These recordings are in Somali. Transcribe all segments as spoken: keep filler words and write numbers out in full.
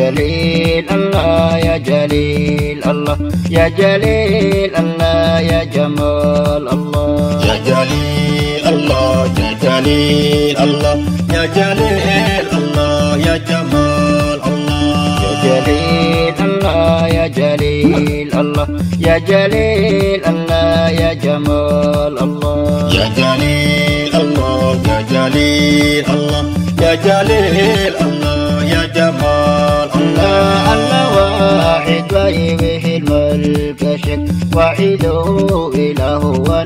جليل الله يا جليل الله يا جليل الله يا جمال الله يا جليل الله يا جليل الله يا جليل الله يا جمال الله يا جليل الله يا جليل الله يا جليل الله يا جمال الله يا جليل الله يا جليل الله يا جليل الله يا جمال الله الله واحد ويبه الملك شك وحيده إله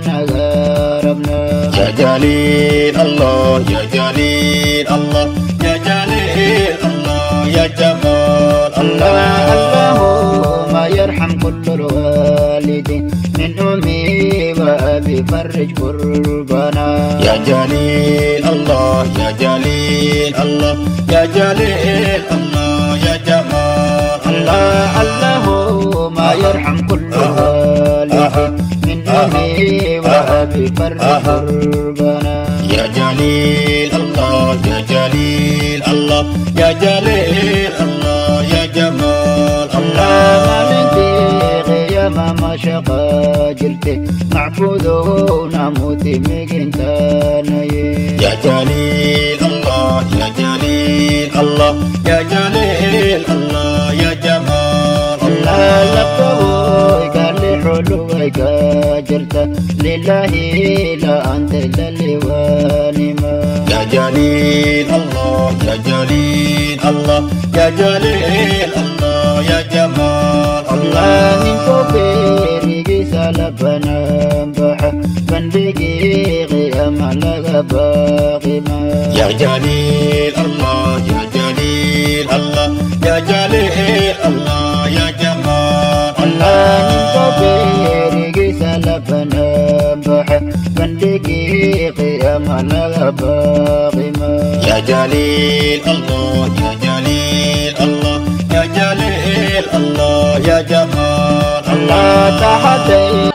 ونغربنا يا جليل الله يا جليل الله يا جليل الله يا جمال الله اللهم يرحم كل الوالدين من أمي وأبي فرج كربنا يا جليل الله يا جليل الله يا جليل الله يا جمال الله اللهم يرحم كل الوالدين من أمي وأبي فرج كربنا يا جليل الله يا جليل الله يا جليل الله يا جمال الله من ديغ يا ماما شقا جلتي معبودون موتي مجنتاني يا جليل الله يا جليل الله يا جليل الله يا جمال الله لقوي قال لي حلوك جلتا لله لا أنت للي وانما يا جليل الله يا جليل الله يا جليل الله يا جمال الله من كبير سلبنا بحا بندقي غيام على باقي ما يا جليل الله يا جليل الله يا جليل الله يا جمال الله من كبير سلبنا بحا بندقي غيام على باقي ما يا جليل الله يا جليل الله يا جليل الله يا جمال الله تحتي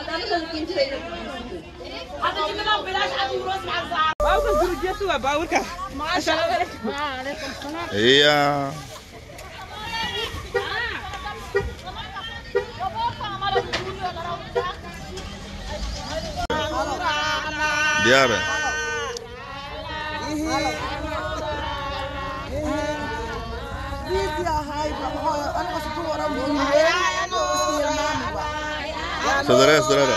Iya. Biar. Saudara, saudara.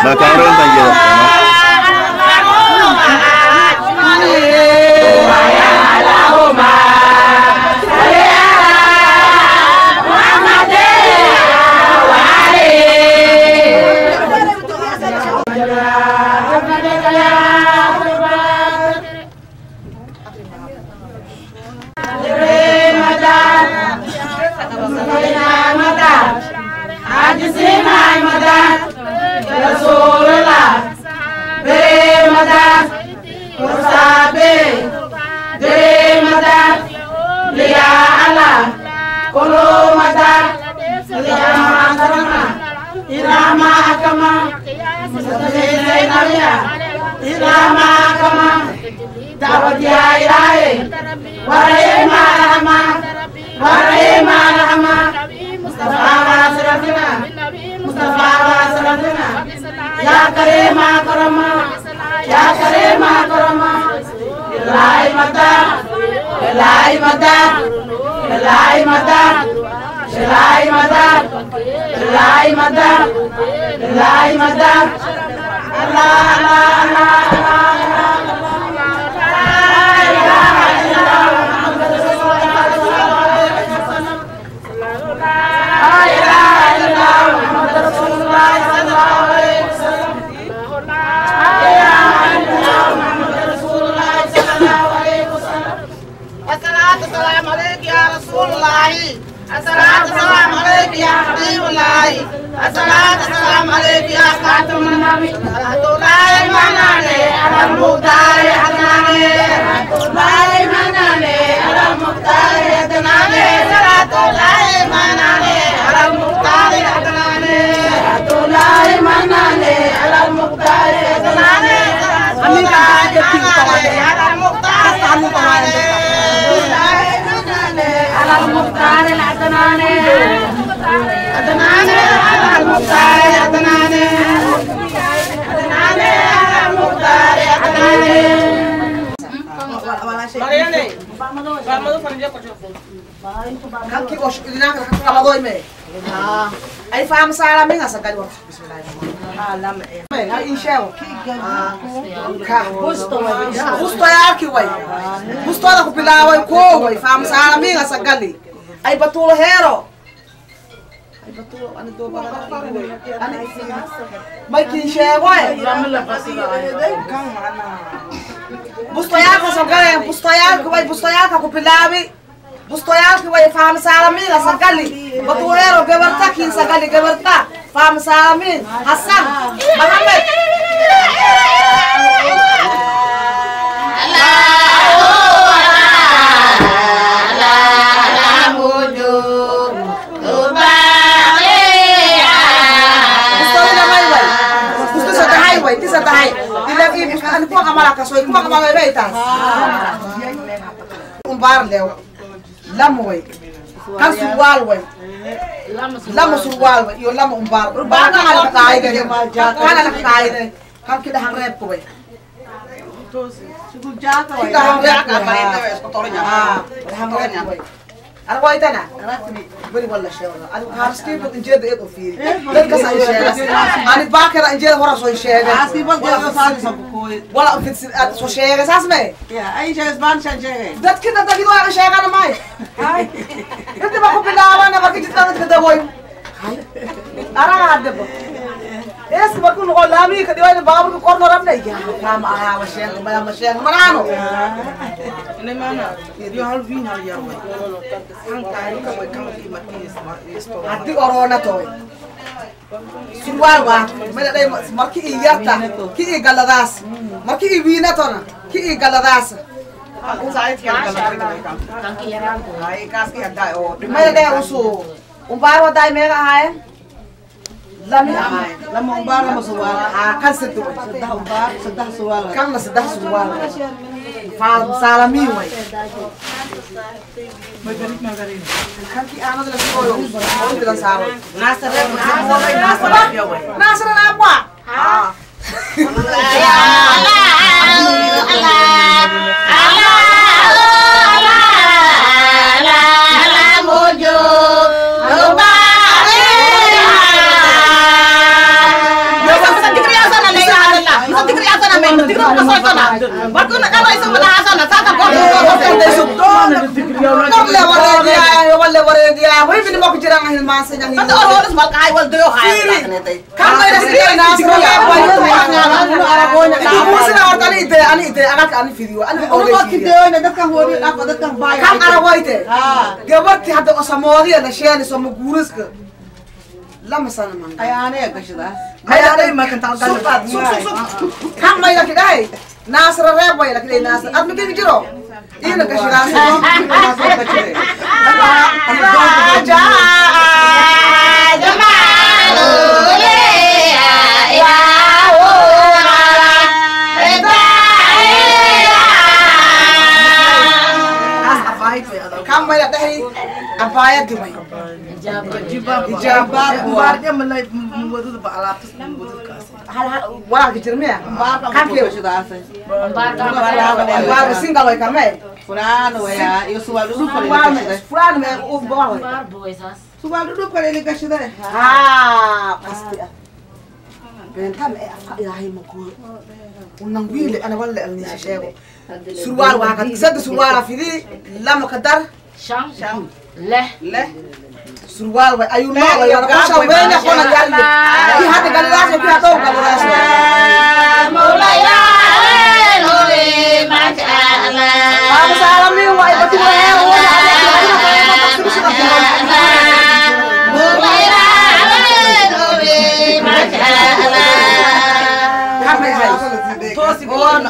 Nah, kamera entah gitu. Ay faham salam ni ngasa kali waktu bismillahirrahmanirrahim. Ay insyaw. Ka gusto gusto ya ki way. Gusto da kupilaway ko way faham salam ni ngasa kali. Ay batulo hero. Ay batulo ano do ba ani may kinshe way. Kang mana. Gusto ya ka sa kali, gusto ya ko way gusto ya ka kupilawi. Bustoyal ki way faham salamin asakali batuero geberta kin sakali geberta faham salamin Hasan Muhammad umbar lew lamoy kan surwal way lamo surwal way yo lamo umbar ba ka ala kai de kan ala kai de kan kita hang rep ko way to sigul jaka way kita hang rep ka ba ito es kotor nya ah hang rep way ana way tana bari wala shawla ana haski ko injed e to fi dan ka sai shega ani ba ka injed hora so shega haski ba ga sa sa ko wala fit so shega sas me ya ai shega ban shega dat kita da gido ana shega na mai ai ente ba ko pilawa na ba ki tan ka da boy ai ara hadde ba es ba ko no lami ka diwale babu ko korno ram nei ya kam a wa shega ba ma shega marano ne mana yo hal vi hal ya boy ang kai ka boy kam ki mati is ati orona to surwal wa mena dai marki iyata ki galadas marki wina to na ki galadas aku sai ti galadas kan ki yaran ko ai kas ki hadai o mena dai usu umbaro dai mega hai lami hai lamo umbaro mo surwal ah kan setu sedah umbar sedah surwal kan na sedah surwal faham salami way may galit na galit kan ki ano dala ko yo o bilang saro nasa rep nasa rep yo way nasa na apa ah ala ala ala ala ala ala mojo obare yo sa dikriya Tingnan mo sa kana. Ba't ko nakalay sa malasa na sa kan ko ko de subto. Kam le wala dia, wala wala dia. Hoy bin mo ko jira ngahil masa nya hin. Ato oras mal kay wal doyo hay. Kam may na na sa wala ara ko na. Ito mo sila orta ni ite ani ite agak ani video. Ani o ko kide na dakka hori ako dakka bay. Kam ara waite. Ha. Gabar ti hado asamori na shani so mo gurus ka. Lama sana man. Ay ane ya kashida. Ay ane makan tal gal. Sup sup sup. Kam may laki dai. Nasra rebo ya laki dai nasra. At mungkin jiro. Ina kashida sa. Nasra kashida. Raja Jamalul ya Kam may laki abaya dumay. Hijab, hijab, warga mulai membuat itu alat terus membuat kas. Hal-hal, wah kecilnya. Kan kau sudah asal. Bar, sing kalau kami. Fulan, ya, yo sual dulu pada ini. Fulan, me, uf bawah. Sual dulu pada ini kasih dah. Ha, pasti. Bentar, eh, apa ilahi makul. Unang wile, anak wale alni sih. Surwal wakat, satu surwal afidi, lama kadar. Shang, shang. Leh, leh. Surwal wa ayun ma wa yana kusha wenya kona galle ki hade gallasho ki hato gallasho maulaya nore mashallah ab salam ni wa ibati wa ya wa maulaya nore mashallah kame hai tosi bona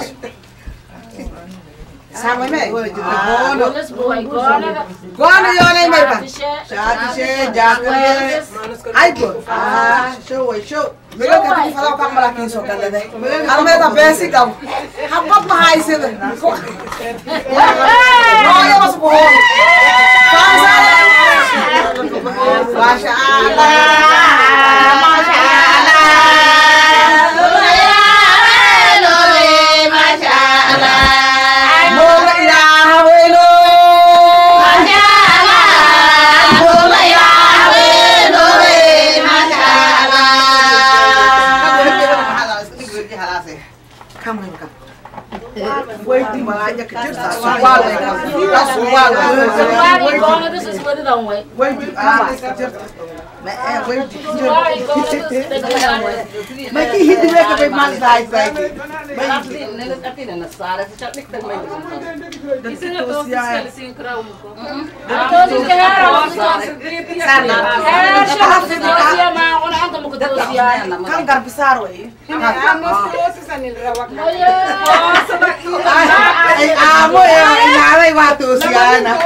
sama me gono gono yo nei mai ba shati she jakre aigo ah show show mega ka ti fala ka mala kin so kala de ar me ta basic kam habba ma hai se de ko yo mas bo pasa masha Allah masha Allah Waiting malanya kecil suwal ya suwal suwal ikono itu sesuatu dong wait waiting ah kecil me eh waiting maki hindi mereka pe mal dai sai maki nele ati na sara se chaknik tak mai itu ya to sekali sing krau ko to ni ke hara sana eh shah se dia ma ona anta mo ko to sia kan gar besar we kan to se sanil rawak oh sabak ay amo ya inalay watu sia na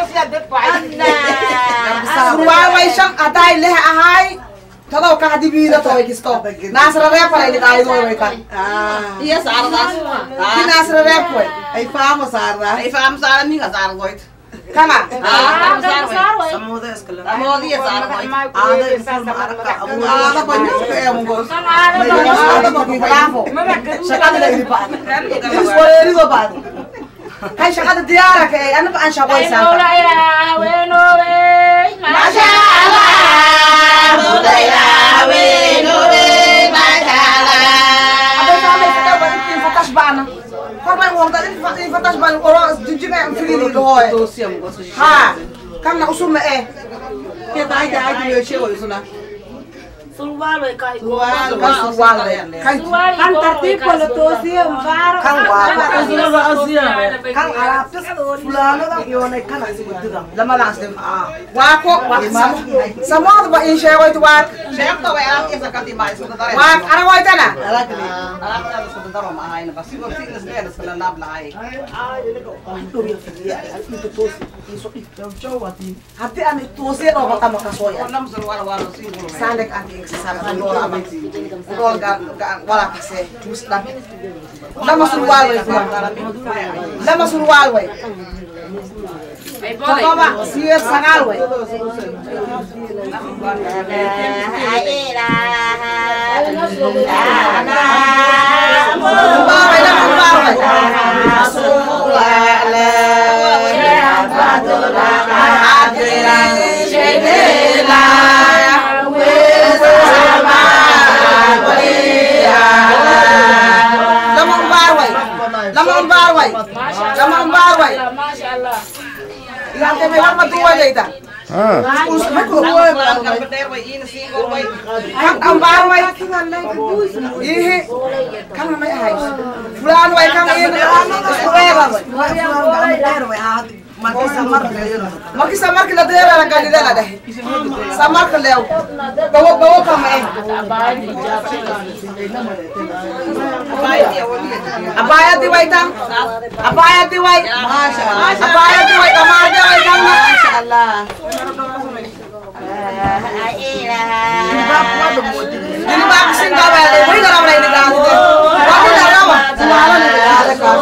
surwal way siyang atay leh ahay tadaw ka hadibida to ikisto nasra rep ay tayo mo way ka iya sarda ki nasra rep way ay famo sarda ay famo sarda mi ka sarda way kana ah sarda samoda eskala samoda ya sarda way ada informa arka ada banyak kayak monggo ada bagi bravo sakada lagi pa is what is about Kai shaqada diyaara ka ana ba aan shaqaysan Mawlaya weeno wey mashallah Mawlaya weeno wey mashallah Aba sabe ka ba tin fatash bana Korban wong ta tin fatash bana oro jinjina am fili do hoy ha kam na usuma eh ke dai dai di shewa usuna Surwal we kai surwal kan surwal kan kan tertib polo tosi bar kan wa azira azira kan arapis fulano kan yone kan asibudda lama lasem ah wa ko wa samo ba in shewa to wa shek to we arap isa kan timay so tare wa ara wa tana ara kali ara ka so tare ma ay na basi ko fitness le na sala nab lai ah yele ko to ya fiya ito tosi iso ito jowa ti hati ani tosi ro ba ka makasoya nam surwal wa no singulo sandek ani sama dola abiti dola ga ga wala kase muslim lama surwal way lama surwal way ay boy siya sangal way ay la ana mo bay na bay rasulullah ya fatullah adira shedela Lama umbar way Lantai memang tua aja itu. Ah. Kan ambar wai ihe kan namanya hai fulan wai kan ini sekolah wai maki samar kila dera la kali dera deh samar keleu bawa bawa kame abaya di wai tang abaya di wai abaya di wai kamar di wai tang masyaallah ini bagus sih nggak boleh ini nggak boleh ini kan kamu nggak tahu semua ini ada kan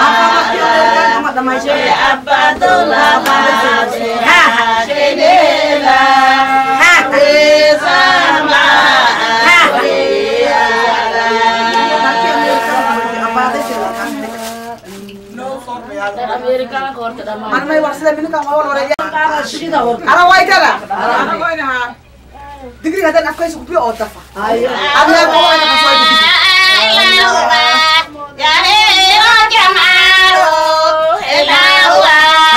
Mana mai warsila mini kamu awal orang yang Ara wai kala. Ara wai na. Digri hatan aku esok pio otafa. Ayo. Abi aku wai na kasoi digri. Ya he ro jamaro. Elawa.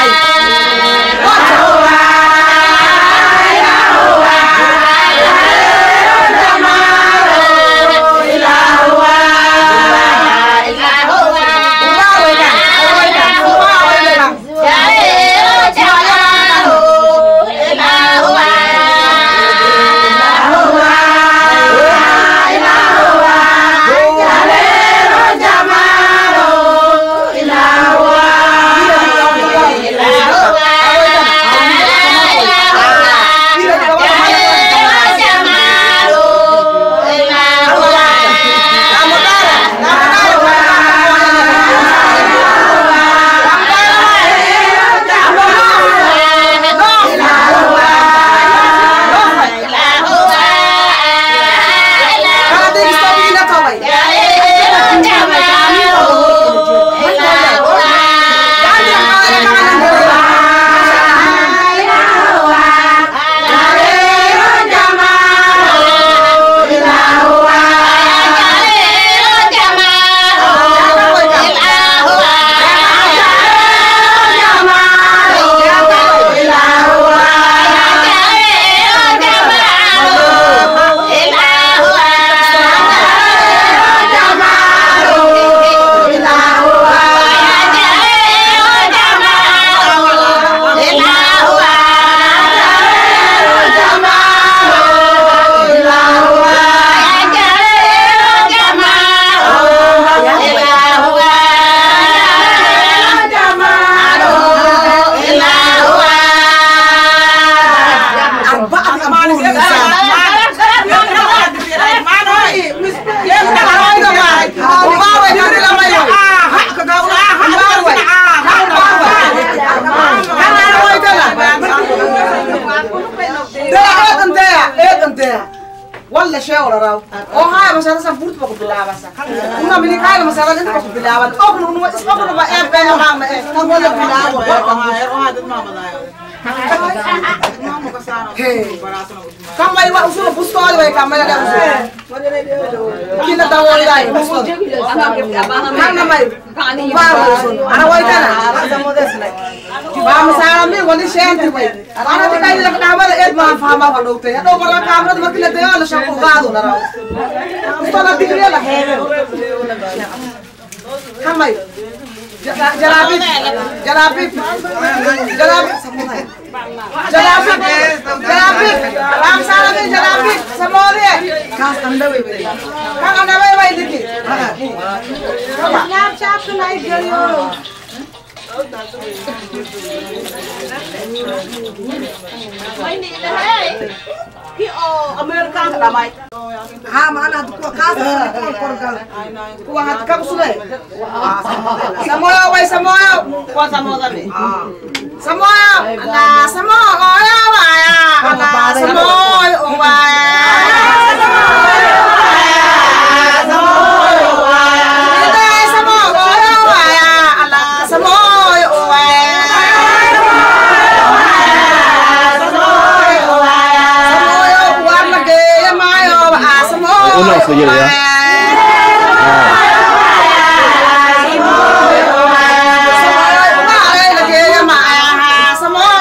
ولا شيء ولا راو او هاي مثلا سبورت بقول بالله بس كنا من كاين مثلا انت بقول بالله بس او من اسمه ما ايه بين ما ما ايه كان ولا بالله هذا ما كم باي وصل بوستول باي كم باي ده كنا داوي داي بوستول كم باي انا وايد انا ما مثلا مين ولي شيء انت باي انا تكاي لك نعمل ايه ما فاهمه فلوته يا دو مرة كاميرا ما كنا ده ولا شافوا قادو نراو بوستول دي كده كم باي جلابي جلابي جلابي جلابي جلابي رام سالمي جلابي سمولي كاس تندوي بيدي كان انا باي باي ديكي نام شاف ناي جليو Ki o Amerika damai. Ha mana tu ko kas ko korgal. Ko hat kam sule. Samoya wai samoya. Ko samoya me. Samoya. Ala samoya waya. Ala samoya waya. Samoya waya. Ida samoya waya. Ala samoya waya. Uno saja ya. Semua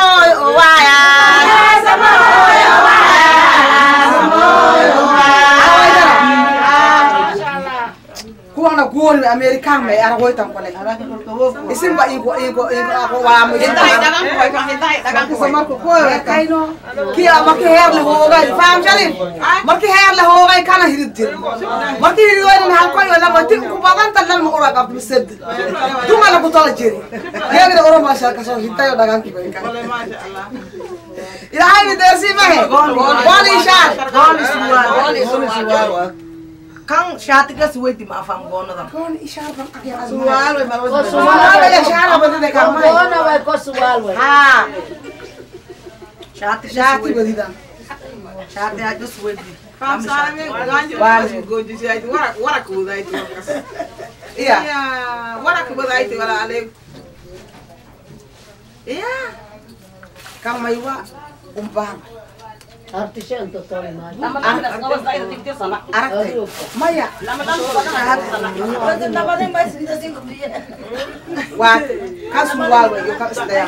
gooni American may aragoy tan kole isin ba igo igo igo ako wa mo Hintay dagang ko ka hintay dagang ko. sa marko ko kay no ki amaki her la hogay fam jalin marki her la hogay kana hirid marki hirid wala hal ko wala mati ko bagan tan mo ora ka bised duma la ko tala jeri yega oro ma sha ka so hintay dagang ki bay ka ila hay ni dersi ma he goli shar Goni suwal, goni suwal. Kang shati ka suwe di maafam gono dam. goli ishar bang akya Suwal we malo. suwal ya shara bade de kam mai Gona vai ko suwal we. Ha. Shati shati shati badi dan shati aja suwe di. Kam sana me ganji wala goji sai wara wara ku dai tu. iya Ya wara ku dai tu wala ale. Iya. kam mai wa umpar Artisan to to na. Nama nama ngawas dai tiktir sana. arak maya Nama nama sana. Berarti nama dia mai cerita sing dia. wa kasuwal we yo ka istaya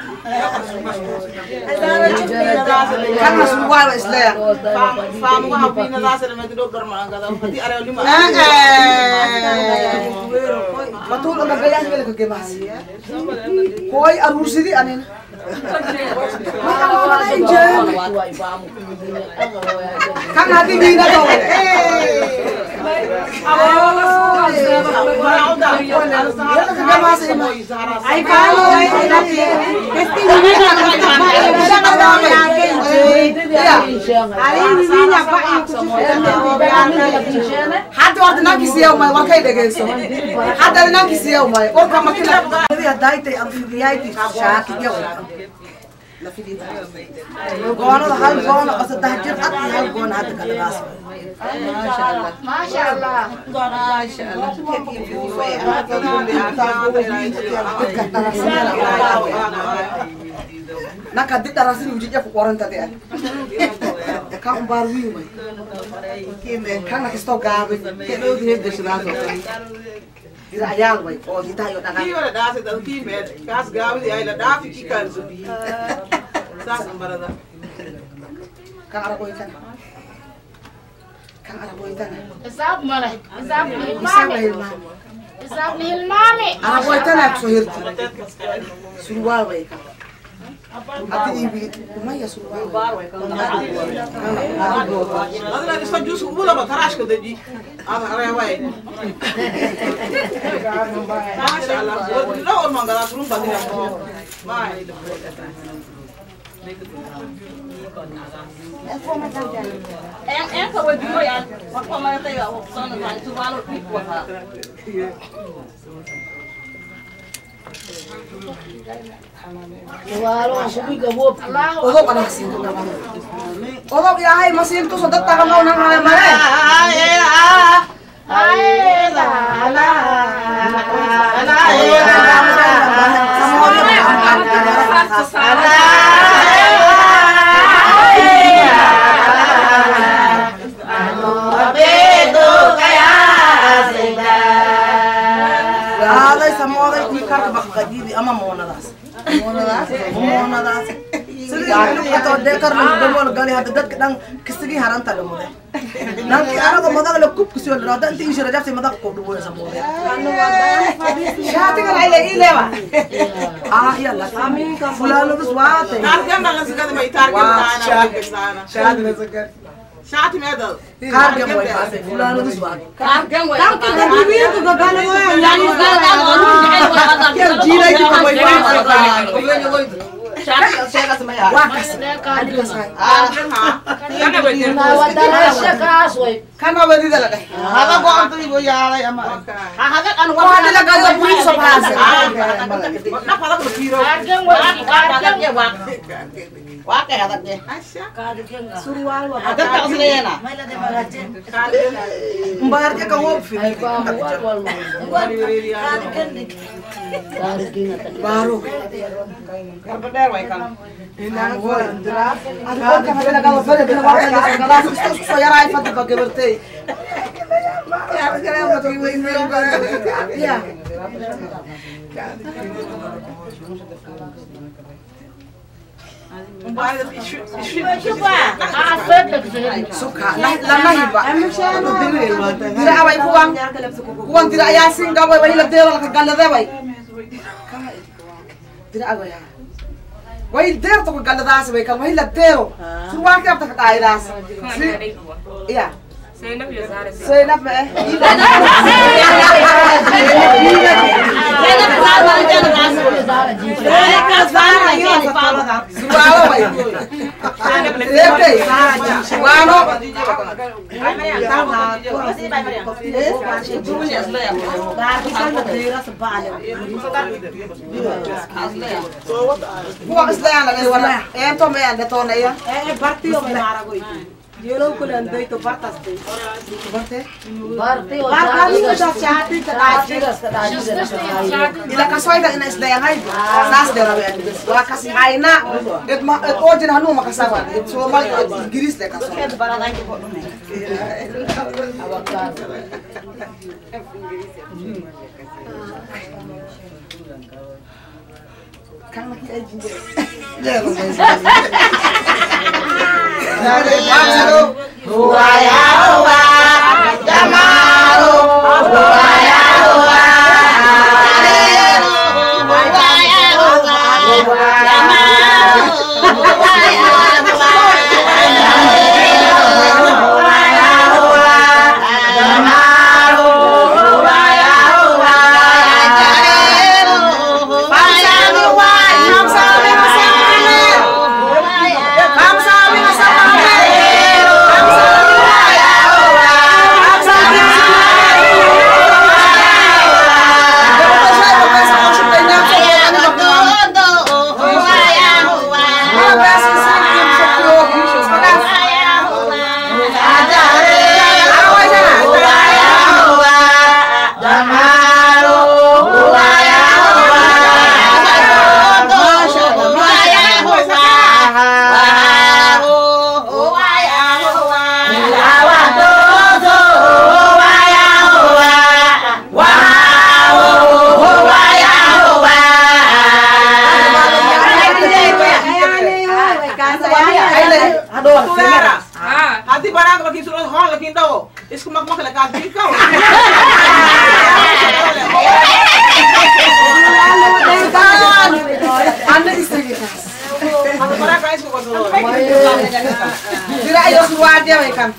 kan kasuwal we istaya Fam fam ko hapina da sere me do dorma ngada pati are lima. betul udah gaya ngel ko gemas koi arusidi anen kan hati bina to Ai kalau pasti hada waqti nakisiya umay wakay dhageyso hada nakisiya umay oo kama kila dia daite ang fiyaiti shaki ya la filita gono hal gono asa tahjir at hal gono hada kalagas masyaallah Masyaallah. masyaallah nakadit darasini ujija ku koran tadi kan umbar wi umay kan nakisto gabe kelo dia desirazo dira ayal way oo dita yo daga Ki wala da se da ki me kas gawi ay la da fi kikal zubi. Sa sambarada. kan ara koy tan kan ara koy tan Isab mala. Isab ni isa mami. hilma Isab ni mami. ara koy tan ak so hirti surwal way kan ati ibi umay surwal Adra di sa jus bula ba tarash ko deji. Ama are way. Mashallah. No on mangala surum ba dina ko. Mai. Em em ko wadi mo yan. Wa ko ma tayo wa ko na tan tu walo pi ko ha. Walo subi gabo. Allah. odo kana sin to naman odo ya hay masin to so datta kan nang hay mare Ay la la. Alay samo ay ni kar ka bakadili ama mona das. Mona das. Mona das. Sili ito dekar lu demol gali hada dak dang kisigi haran talo mo de. Nang ki ara ko madag lo kup kusi wala dan ti shira jafse madag ko duwa samo de. shati kan ay lagi lewa Ah ya la kami ka fulano dus wate. Targam na sa kada mai targam na na sana. shati na sakat Shati me da. Kar ke mo ipase fulano dus wate. Kargen we. Tang ki kan bibi ko gagana mo yan. Yani gala onu dai wa hada. Kya jira ki ko mo ipase. Shati shega sa maya. wakas Adi kasay Targam ha. Kana ba din? Na wadala shakas we. kana badi dala kay Hada ko ang tuwi ko yalay ama. Ha Hada kan ko dala ka yo pulis so pase Na pala ko piro. Kargen we. Kargen ya wak. Wak ya hada ke. Asya. Surwal wa. Hada ka sila yana. Mbar ke ka wo fi. Ay ba mo wal mo. Kargen ata. baru Karbener way kan. Ina ko andra. Ano ko kana dala ka fere dala wa ka dala so so yara ay fatu pag berte ya kaya mo to iwi mo ka ya suka lama hiba tira away kuwang kuwang tira yasin gaway way ladero la galada way tira away way der to galada way kan way ladero suwa ka ta kaidas iya Zainab ya Zara Zainab eh Zainab Zara ji Zainab Zara ya Zara suwa way Oke, Wano. Buat Islam lagi wala. Entom ya ada tahun ya. Eh, berarti om Marago itu. Jelo kulan doi to bartas doi. Barte? Barte. Barkali ko sa chati tadaji. Ila kasway da ina isdaya hay. Sas de rawe. Wa kasi hayna. Et ma et ojin hanu makasawa. Et so mal giris de kasway. Et baraday ko ne. Awakar. Kan lagi ajinje. Jelo. Huwa ya huwa Jamalu huwa ya huwa huwa ya huwa Jamalu huwa ya huwa huwa ya huwa Jamalu huwa ya huwa Jalilu huwa ya huwa Namsabi masamane Namsabi masamane Hati barang lagi suruh hal lagi tahu, isku mak mak lekas kau. Anda istri kita. Hati barang kau isku kau suruh. Tidak ayo suara dia mereka.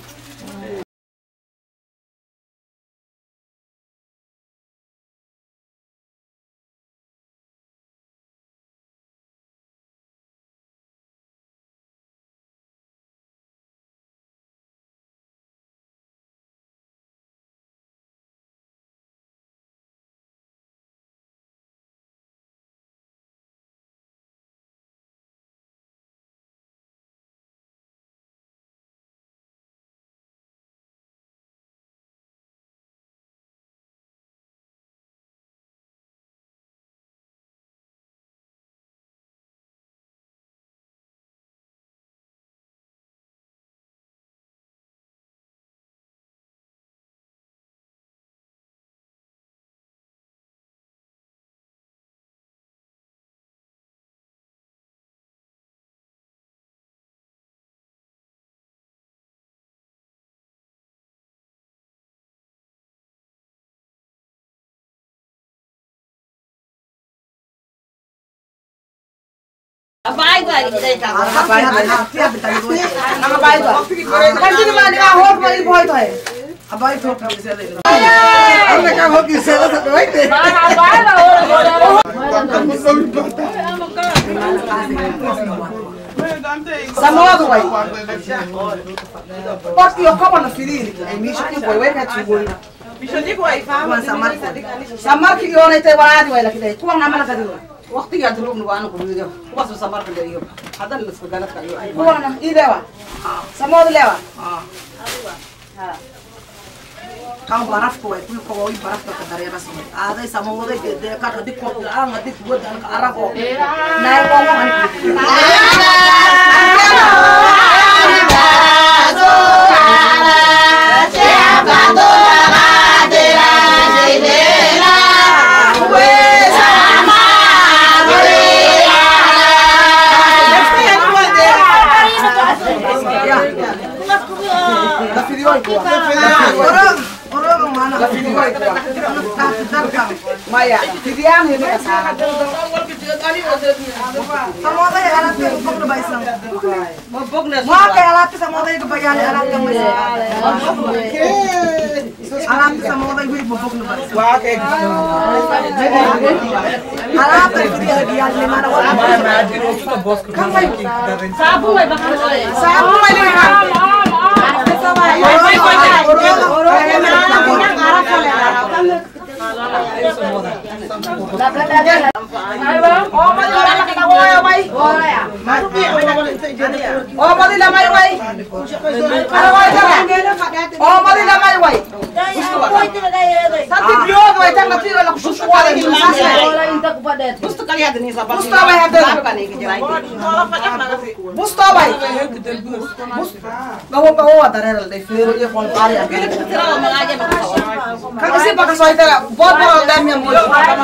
Abai gua ini dari kamu. Abai abai. Tiap kita itu. Nama abai gua. Kan jadi mana dia hot mai boy tu hai. Abai tu kau bisa le. Anda kau hot bisa le tu hai te. Abai lah orang. Semua tu hai. Pasti aku mana fili. Misal ni boy wei kat cibul. Misal ni boy faham. Samar. Samar kiri orang itu wala tu hai lagi tu. Kuang nama lagi tu. Waktu ya dulu nu anu kudu dia, kuas samar ke dia. Ada lu segalat kayu. Kuang na, ini lewa. Semua tu lewa. Ha. Kau baraf kau, itu kau ini baraf tu kadari rasa. Ada semua tu dia kat di kau, ang di buat dan arah kau. Naik kau mana? Siapa tu ada jendela, sama. Orang orang mana? Maya, Vivian ini kasar. Sama ada yang alat yang buk lebai sang. Mau kayak alat sama ada yang kebayang alat yang masih. Alat sama ada yang buk lebai. Wah kayak Alat itu dia dia di mana orang. Sabu may bakal ay. Sabu may lihat. Oh, mali orang nak tahu ya, bay. Oh, mali lamai, bay. Ada bay sana. Oh, mali lamai, bay. Santi biog, bay. Jangan nanti orang susu ada di sana. gusto kalian din sa Musta bay ada. Musta bay. Gawo gawo ada rel deh. Firu dia phone kali. Kan kasi pakai soal itu, buat orang dem yang mau.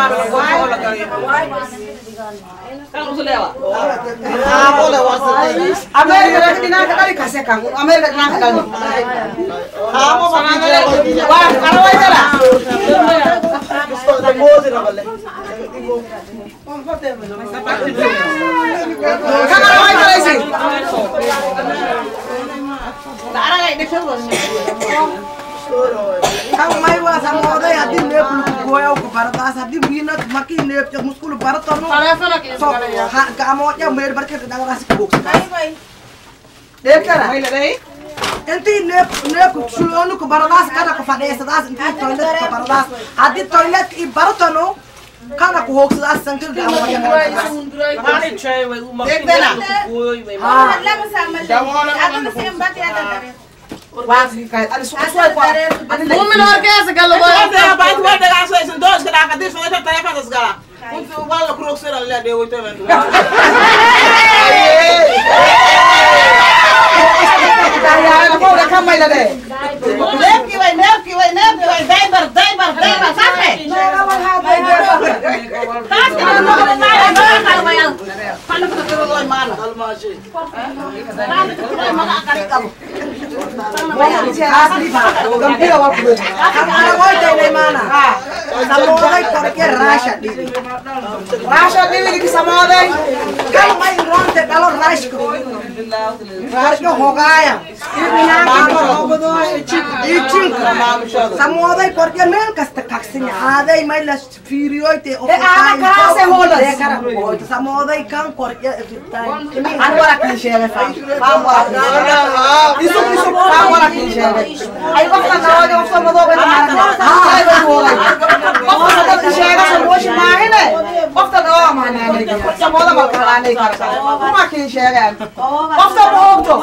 Kang usulewa. Ah, boleh wasat. Amerika kita nak kali kasih kang. Amerika nak kali. Amo makanya Wah, kalau aja lah. Kalau aja lah sih. Dara kayak di film. Kang mai wa sama ada yang di nep lu goya ku baratas hadi minat makin nep cak muskul baraton. So, kamu aja mer berke ke dalam nasi kubuk. Dek cara. Enti nep nep sulonu ku baratas kana ku fade sadas enti toilet ku baratas hadi toilet i baratono kana ku hoks as sangkil kamu aja kana. Mari cewek umak. Dek dela. Ah. Wah, kayak ada suka-suka kuat. Bumi luar biasa kalau Ada apa itu ada kan saya sendos kada kadir saya tanya pada segala. Untuk wala krok sera lihat dia itu men. Daya, apa udah kamai lah deh. Nep ki wai nep ki wai nep ki wai driver driver driver sampai. Tas kalau mau bayar kalau bayar. Kalau kita perlu loy mana kalau masih. Kalau kita mau akan kamu. Asli pak, gembira waktu. Kang ana goy dari mana? Sama goy korke rasha di. Rasha dewi di sama deh. Kang mai ronte kalau rash ku. Rash ko hogaya. Icin sama goy korke men kasta kaksinya. Adai mai la firioite o. Eh ana kase holos. Sama goy kang korke. Anwara kishere fa. Anwara. Isu isu anwara kishere. Ay waktu nawa dia waktu mau doa mana. Ay doa. Waktu nawa kishere semua sih main deh. Waktu doa mana ni. Semua dah bakalan ni kerja. Cuma kishere. Waktu mau tu.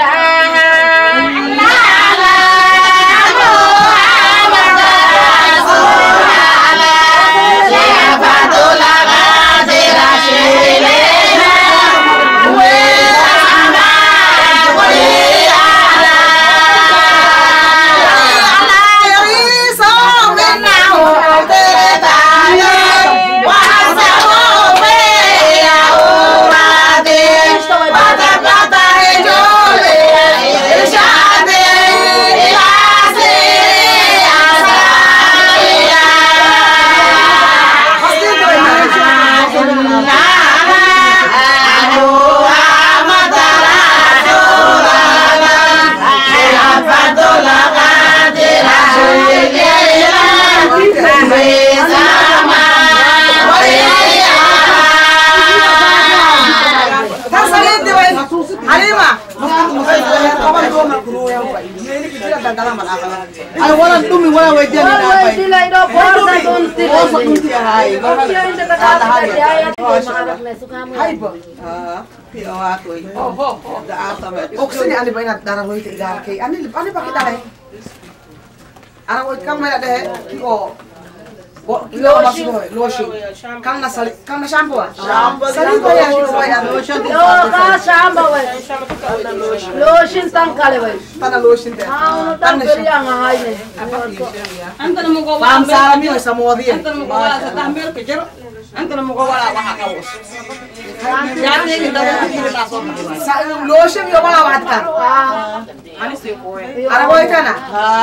Ay wala dumi wala wajan na Wala bay. sila ito porsa tunti. Porsa tunti ay. Kaya hindi ka tapos kaya Hay ba? Ah, pio ato eh. Oh, oh, oh. Daata ba. Oksini ani ba ina darang hoy ti igar kay. Ani ani pa kita dai. Arang hoy kam mala dai. Ko. Bo kilo mas boy, lotion. Kam na sali, kam na shampoo. Shampoo. Sali ko ya kilo ya lotion. Yo ka shamba we. Lotion tangkale we. Tana lotion dai. Ah, tang kaya nga hay ne. Anta na mo ko Pam sa mi sa mo di. Anta na mo ko wala sa tambel picture. Anta na mo ko wala baka kaos. Yan ni kita mo kiri na so. Sa lotion yo bala wat ka. Ara boy kana.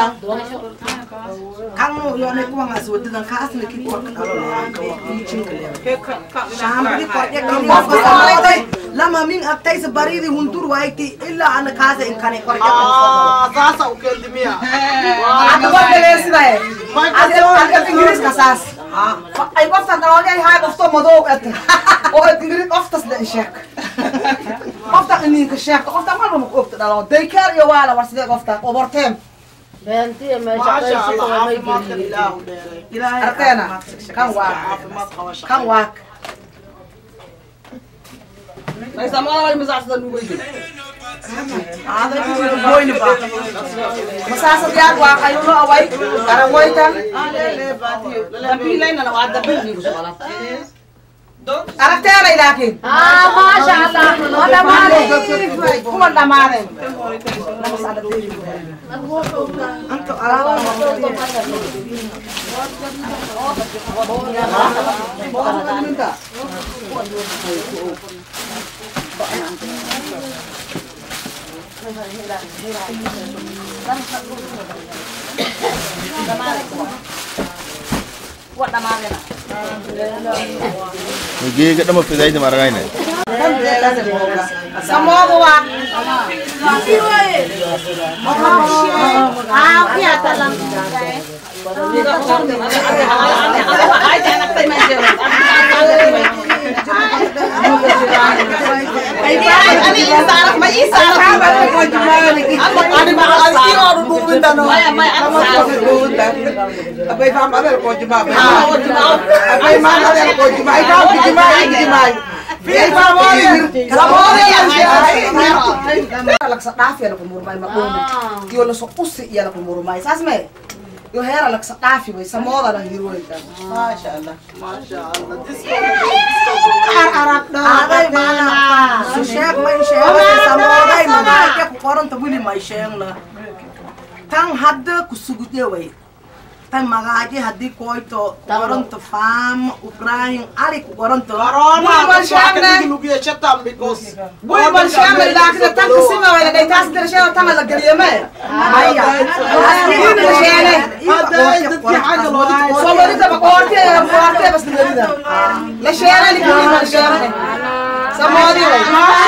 Kamu yo ne ko nga so dinan ka asli ki ko ka lo ka ki chin ka sham di ko ye ka mo ko lama min atay sa baridi huntur waiti illa an ka sa in kane ko ya ah sasa ukel dimia Ato ko teles na eh. Ate ate English kasas. Ay basta tawag ay hay basta mo do at. O at English oftas na shek. Ofta ini ka shek. Ofta mal mo ko ofta dalaw. They care yo wala war sida ofta overtime. بنتي ما masha شاء Allah الله ما afimat ka يجي ilahu dere ilahi Artena kan wa afimat kawasha kan wa. Ay sama wala misas na nugo yun ada ki boy ni ba Masasa diyan wa kayo no away. Ara boy tan. lele bati tapi lain na wada bil ni ko wala Araktera ilakin. اه ما شاء الله ولا مالي Kuma damare. anto ala kuat damare na Ngi ga dama fizai da maragai ne. Samogo wa. اه يا تلم ay anak tay man jero ay ani isarap may isarap Ko jumali. Ani ba ani ki oru duwin dano. may may anak Abay fam abel ko jumali. ah o jumao Abay ma abel ko jumali. Ikaw ki jumali ki jumali. Ay famori. Famori yan siya. Alak sa tafi ala kumurmay makuno. Yo lo so usi ya la kumurmay. Sasme. Yo hera lak sa tafi we sa moda la hiro ita. masha Allah masha Allah disco Arab do. ada mana su shek mai shek sa mo dai ma ke ko koron to buli mai shek la tang hadda kusugude wai tan magaji haddi koy to koron to fam ukrain ali ko koron to corona Buwan siya na. lugi chatam because Boy man siya may laki na tang kasima wala dai tas dira siya tang la galiyame. ayya Asli na siya ne. هذا يدك حاجه لو So mo dito ba korte korte bas nila. La siya na likuli man siya. Sa modi wai.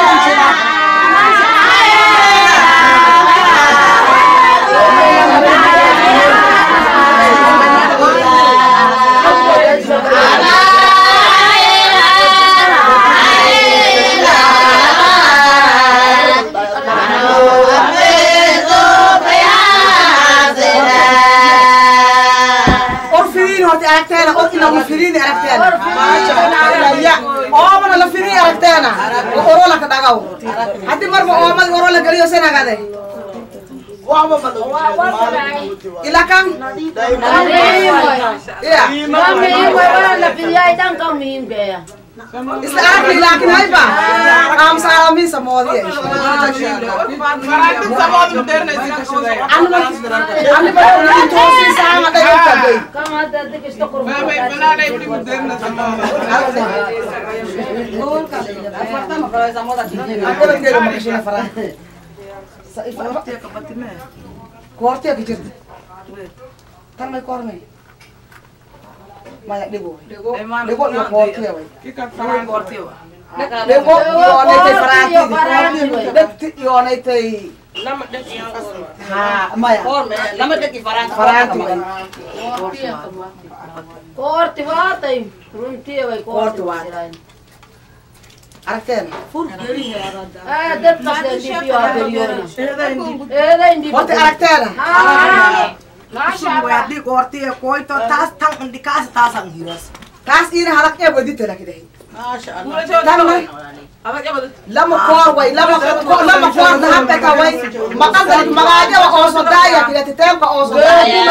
Orfirino hati araktena, o ina orfirino araktena. Ya, o mana la firi araktena. O oro la kadagaw. Hati mar mo o ma oro la galiyo sena gade. وعما بدو Ilakang. Ya. kami wala na piyay tang kami kaya Isla arak ilakin hay ba? Am sa amin sa modi. Ano ba? Ano ba yung tosi sa mga tayo tabi? kama dati gusto ko Ako lang din makasya na para. Sa ifa korte ka batime korte ka jid. Tan may korme. Maya debo. Debo yo korte ya. korte wa Debo yo na tay parati. Debo yo na tay. Ha, maya. لما تجي فرنسا Parati. korti watay runti way Korte korti watay. Araken. eh det pas de di piyo period eh da indi Korte araken. ah masha wa di korte koy to tas tang indi kas tas ang hiras Tas ina halak e bodi tela kidai. ما شاء الله Lama kor way, lama kor, lama kor na hampe ka way. Makal dali magaja wa oso daya kila titem ka oso daya.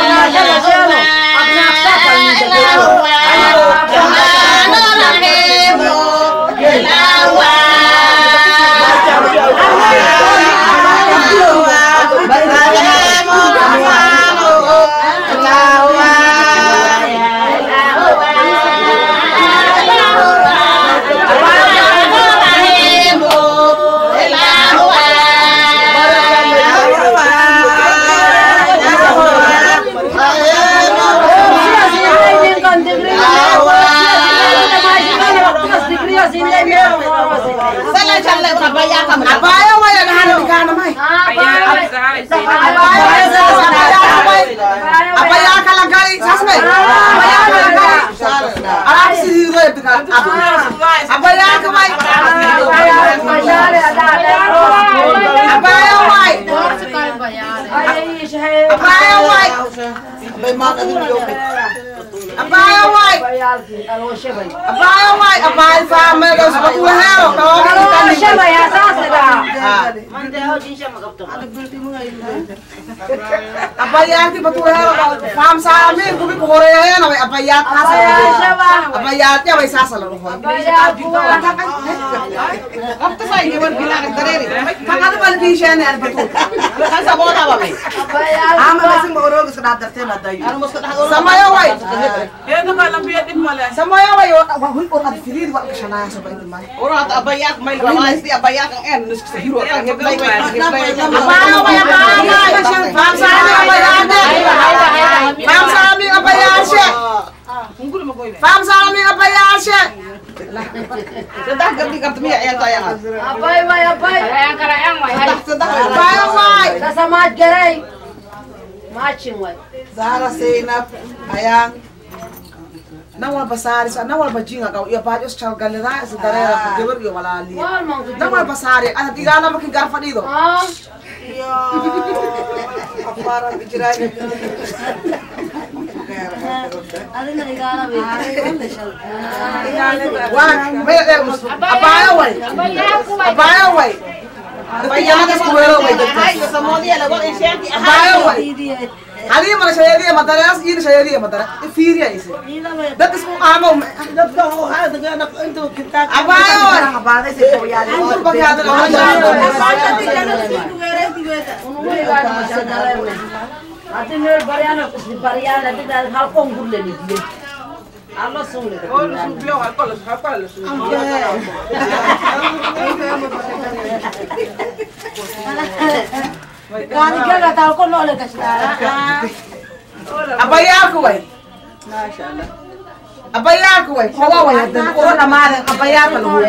may. Alam si Hiro yung tika. Abaya ka may. Abaya may. Abaya may. Abaya may. Abaya may. Abaya family daw sa patuhero. Kalau siya may asas na. Abayat ki patuhero. Fam sa amin kubi Korea yan ay abayat asa. Abayat niya may sasalo ko. Kapta sa inyo man bilang tareri. Kakano balbi siya ni Alberto. Kan sa bola ba may? Ama kasi mo oro sa dati na tayo. Samaya way. Yan ka lang biya din mala. Samaya way wa huy ko at filir wa siya na sa bayin may. Oro at abayat may gawas di abayat ang en nus sa hero ang heblay way. Abaya way abaya. Fam sa amin abayat. Fam sa amin abayat siya. Fam sa amin abayat siya. Sudah ganti kartu mi ya tayo nga. Abay may abay. Karayang karayang may. Abaya way. Kasamat garay. Matching way. Zara Zainab ayang nawal basari sa nawal bajinga ka iya pa Diyos chal galera sa darera ko dewer yo wala li. Nawal basari ana tigala makin garfa dito. Ah. Yo. Para bijiray. Ada na igala be. Wah, may abaya way. Abaya way. Abaya na sa kuwero way. Ay, sa modi ala wa enchenti. Abaya way. Ali mana saya dia mataras ini saya dia mataras firia isi. Dat is kung amo. Dat ko ha daga nak into kita. Abaya way. Abaya si kuya. Ano ba kaya na? Ati mer bariana kusni bariana ti dal hal kong gulle ni dia. Allah sungle. Oh, subiyo alcohol, alcohol. Kani kaya tal ko no le kasara. Abaya ko way. Masyaallah. Abaya ko way. Hawa way dan ko na mare abaya ka lo.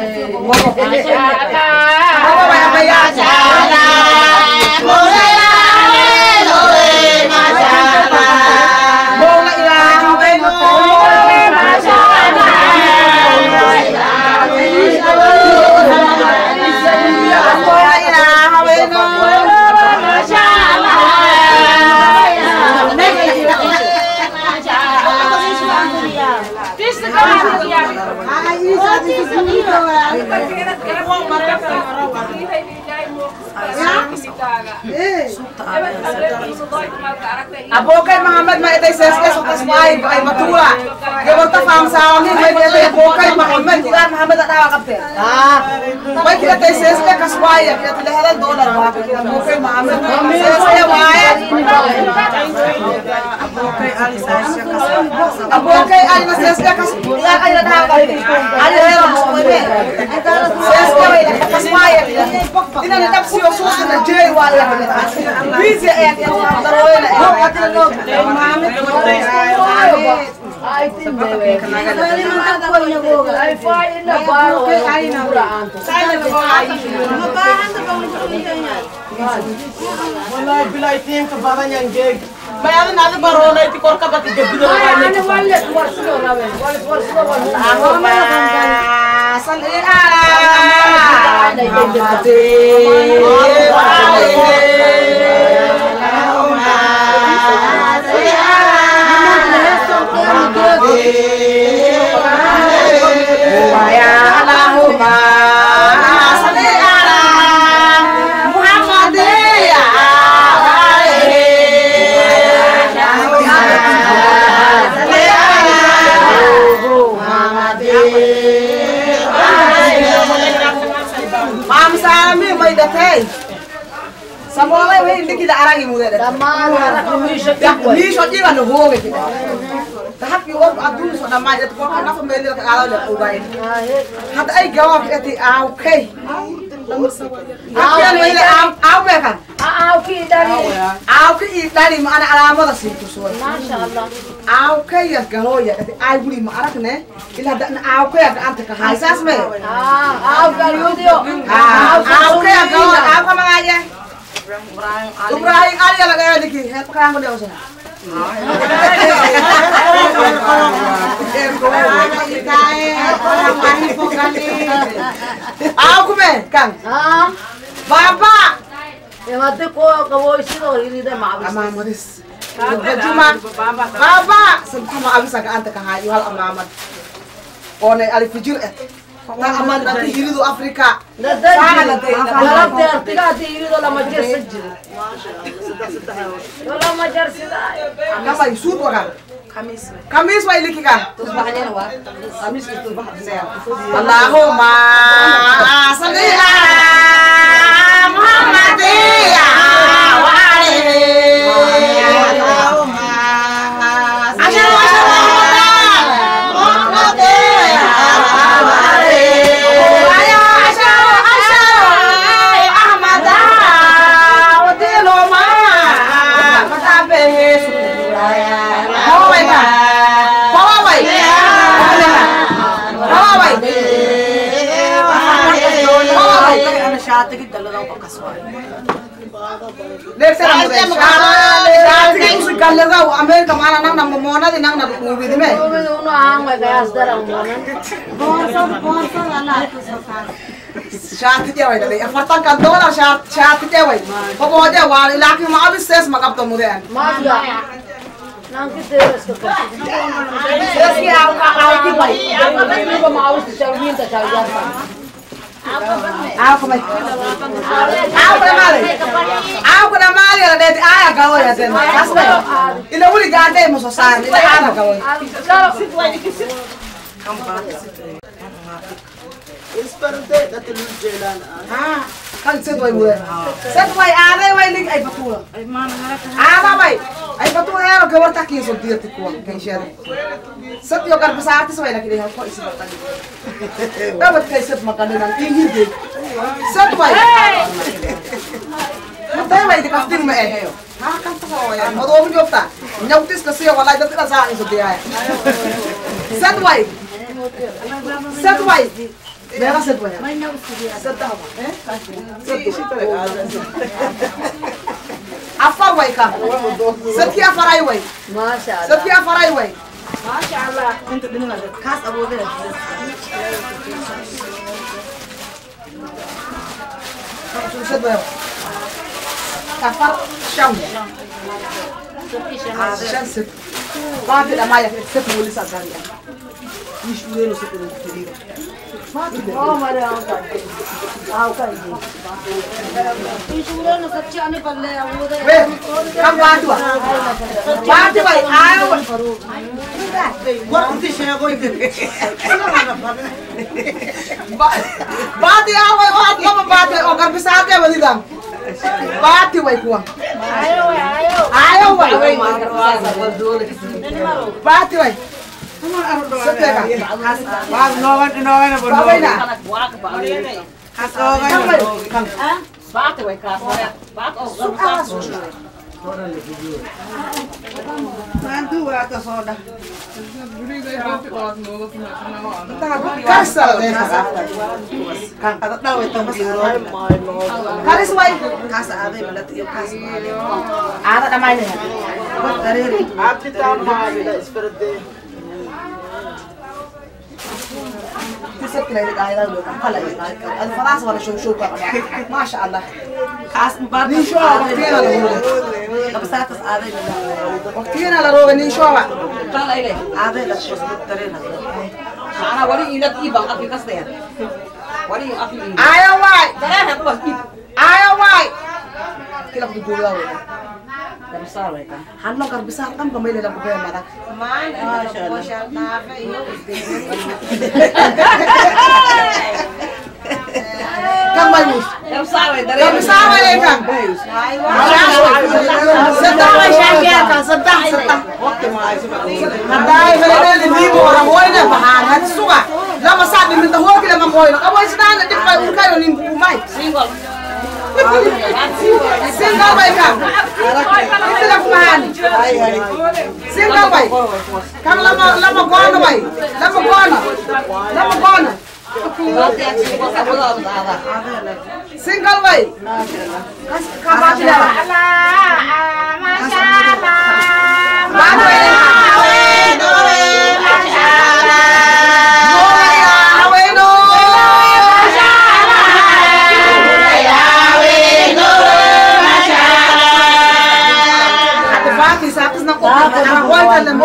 Hawa way abaya. Abokay Muhammad may itay seske sa tasway ay matula. Gawag ta fam sa amin may itay abokay Muhammad kita Muhammad atawa kapte. Ah, may kita itay seske kasway kita tilahalan dollar ba abokay Muhammad seske way. Abokay ali seske kasway. Abokay ali seske kasway ay atawa kapte. Ali hero mo may. Seske way kasway. Ina na tapsi o suso na jay wala. Busy ay I think they will. I find in the bar. I know. Wallahi bilay tim ka baba nyang jeg. Bayaran na baro na iti korka pati gabi do. Ano wala porso na wen. Wala porso wala. Ako ba? Sali ala. Mati. Semua orang ini kita arang ibu deh. Taman anak misho Ya, misho juga nih hoge kita. Tapi orang aduh so nama itu kok kenapa family ke kalau lihat ubain. Hata ay jawab itu ah oke. Akan ini ah ah mereka. Ah oke dari. Ah oke dari mana alamat sih itu soal. Masyaallah. Ah oke ya kalau ya itu ay buli marak nih. Ila ada ah oke ya ante ke haisas me. Ah ah dari video. Ah ah oke ya kalau apa mengaja. Ibrahim Ali lagi lagi, help kan aku dia usah. Aku me, Kang. Ah, Bapak. yang ada kau kau isi tu ini dah maaf. Ama modis. Cuma Bapak, sama abis agak ante kahayu hal amamat. One ali fujur eh. Nah aman nanti hiri do Afrika. Dah dah. Dalam tiar tiga ini dalam majar sejil. Dalam majar sudah. Kapa isut wa kan? Kamis. Kamis wa iliki kan? Terus bahannya apa? Kamis itu bahan saya. Allahumma salli ala Muhammadiyya wa alihi. Allahumma asyhadu an la ilaha Muhammadiyya wa alihi. Wa ya asyhadu asyhadu ahmada wa tiluma fatabihi suraya. Oh my God. Bawa baik. Bawa baik. Anak syat kita dalam pakaswa. Lihat saya mau saat ini usul kalau kau Amerika mana nang nang mana di nang nang movie di mana? Kau itu orang mereka sedang mana? Sponsor, sponsor anak itu sekarang. Saat itu awal tadi. Apartan kantor lah saat saat itu awal. Bapak ada awal laki mau habis ses makap tu mudah. Maaf dah. Nanti terus ke kau. Ses ni aku kau itu baik. Ini kau mau sejauh ini tak jauh apa? Aku mai. Aku kena mali. Aku kena mali ada di ayah kau ya sen. Kasih. Ini boleh ganti musuh san. Ini ayah kau. Kalau situ aja kisah. Ah, kan set way muda. Set way ada way lig ay patua. Ah, mamay. Ay patua ya gawar takin so dia tikuan kay share. Set yo kar pasati so way laki dia ko isi batali. Dapat kay set makan nang tinggi de. Set way. Matay way di kasting me eh. Ah, kan to ya. Modo mo jopta. Nyautis kasi wala dati na sa so dia. Set way. Set way. Mereka set way. Set tahu. Eh? Afar way kan? Setia farai way. Masya Allah. Setia farai way. Masya Allah. Untuk dengar khas abu dia. Set way. Afar syam. Ah, syam set. Bapak dah maya set boleh sadari. Isu dia set boleh. Oh, mari angkat. Angkat ini. Insurance na सच्ची आने पर ले वो दे Weh, kam batu ah. Batu bay, ayo. Buat itu saya kau itu. Batu ayo, batu apa batu? Oh, kan bisa apa beli dam? Batu bay kuang. Ayo, ayo. Ayo bay. Ini malu. Batu bay. Setia kan? Wah, nawan nawan apa Bapak ina. khas orang. Kam bay. Kam. Batu way kas. Batu. Mantu atau soda. Kasal deh. Kan ada tahu itu masih orang. Karis bay. Khas ada yang melihat itu khas. Ada namanya. Buat dari ini. Kisah kira ini kaya lalu kan kalau ini al-faras wala show show kan. Masya Allah. Khas empat. Ni show waktu na lalu. Tapi satu ada yang melihat. Waktu na lalu ni show wa. Kalau ini. Ada yang sebut dari itu. Sana wali ingat ibang aplikas deh. Wali aplikasi. Ayo way. Saya nak buat ib. Ayo way. Kila ko dulu lalu. Dari besar way kan. Hanong kan besar kan pemain dalam pemain mata. Kang Bayus. Dari besar way dari. Kang besar way Kang. Sedang way syariah Kang, sedang sedang. Nadai mereka lebih orang boy na bahangan suka. Lama saat diminta hoki lama boy. Kamu sedang nanti pakai ukai ni umai. Single. Single bay Kang. Itu lah kumahan. Single bay. Kang lama lama kono bay. Lama kono. Lama kono. Single bay. Kabar dia. Masya Allah. Baru ini.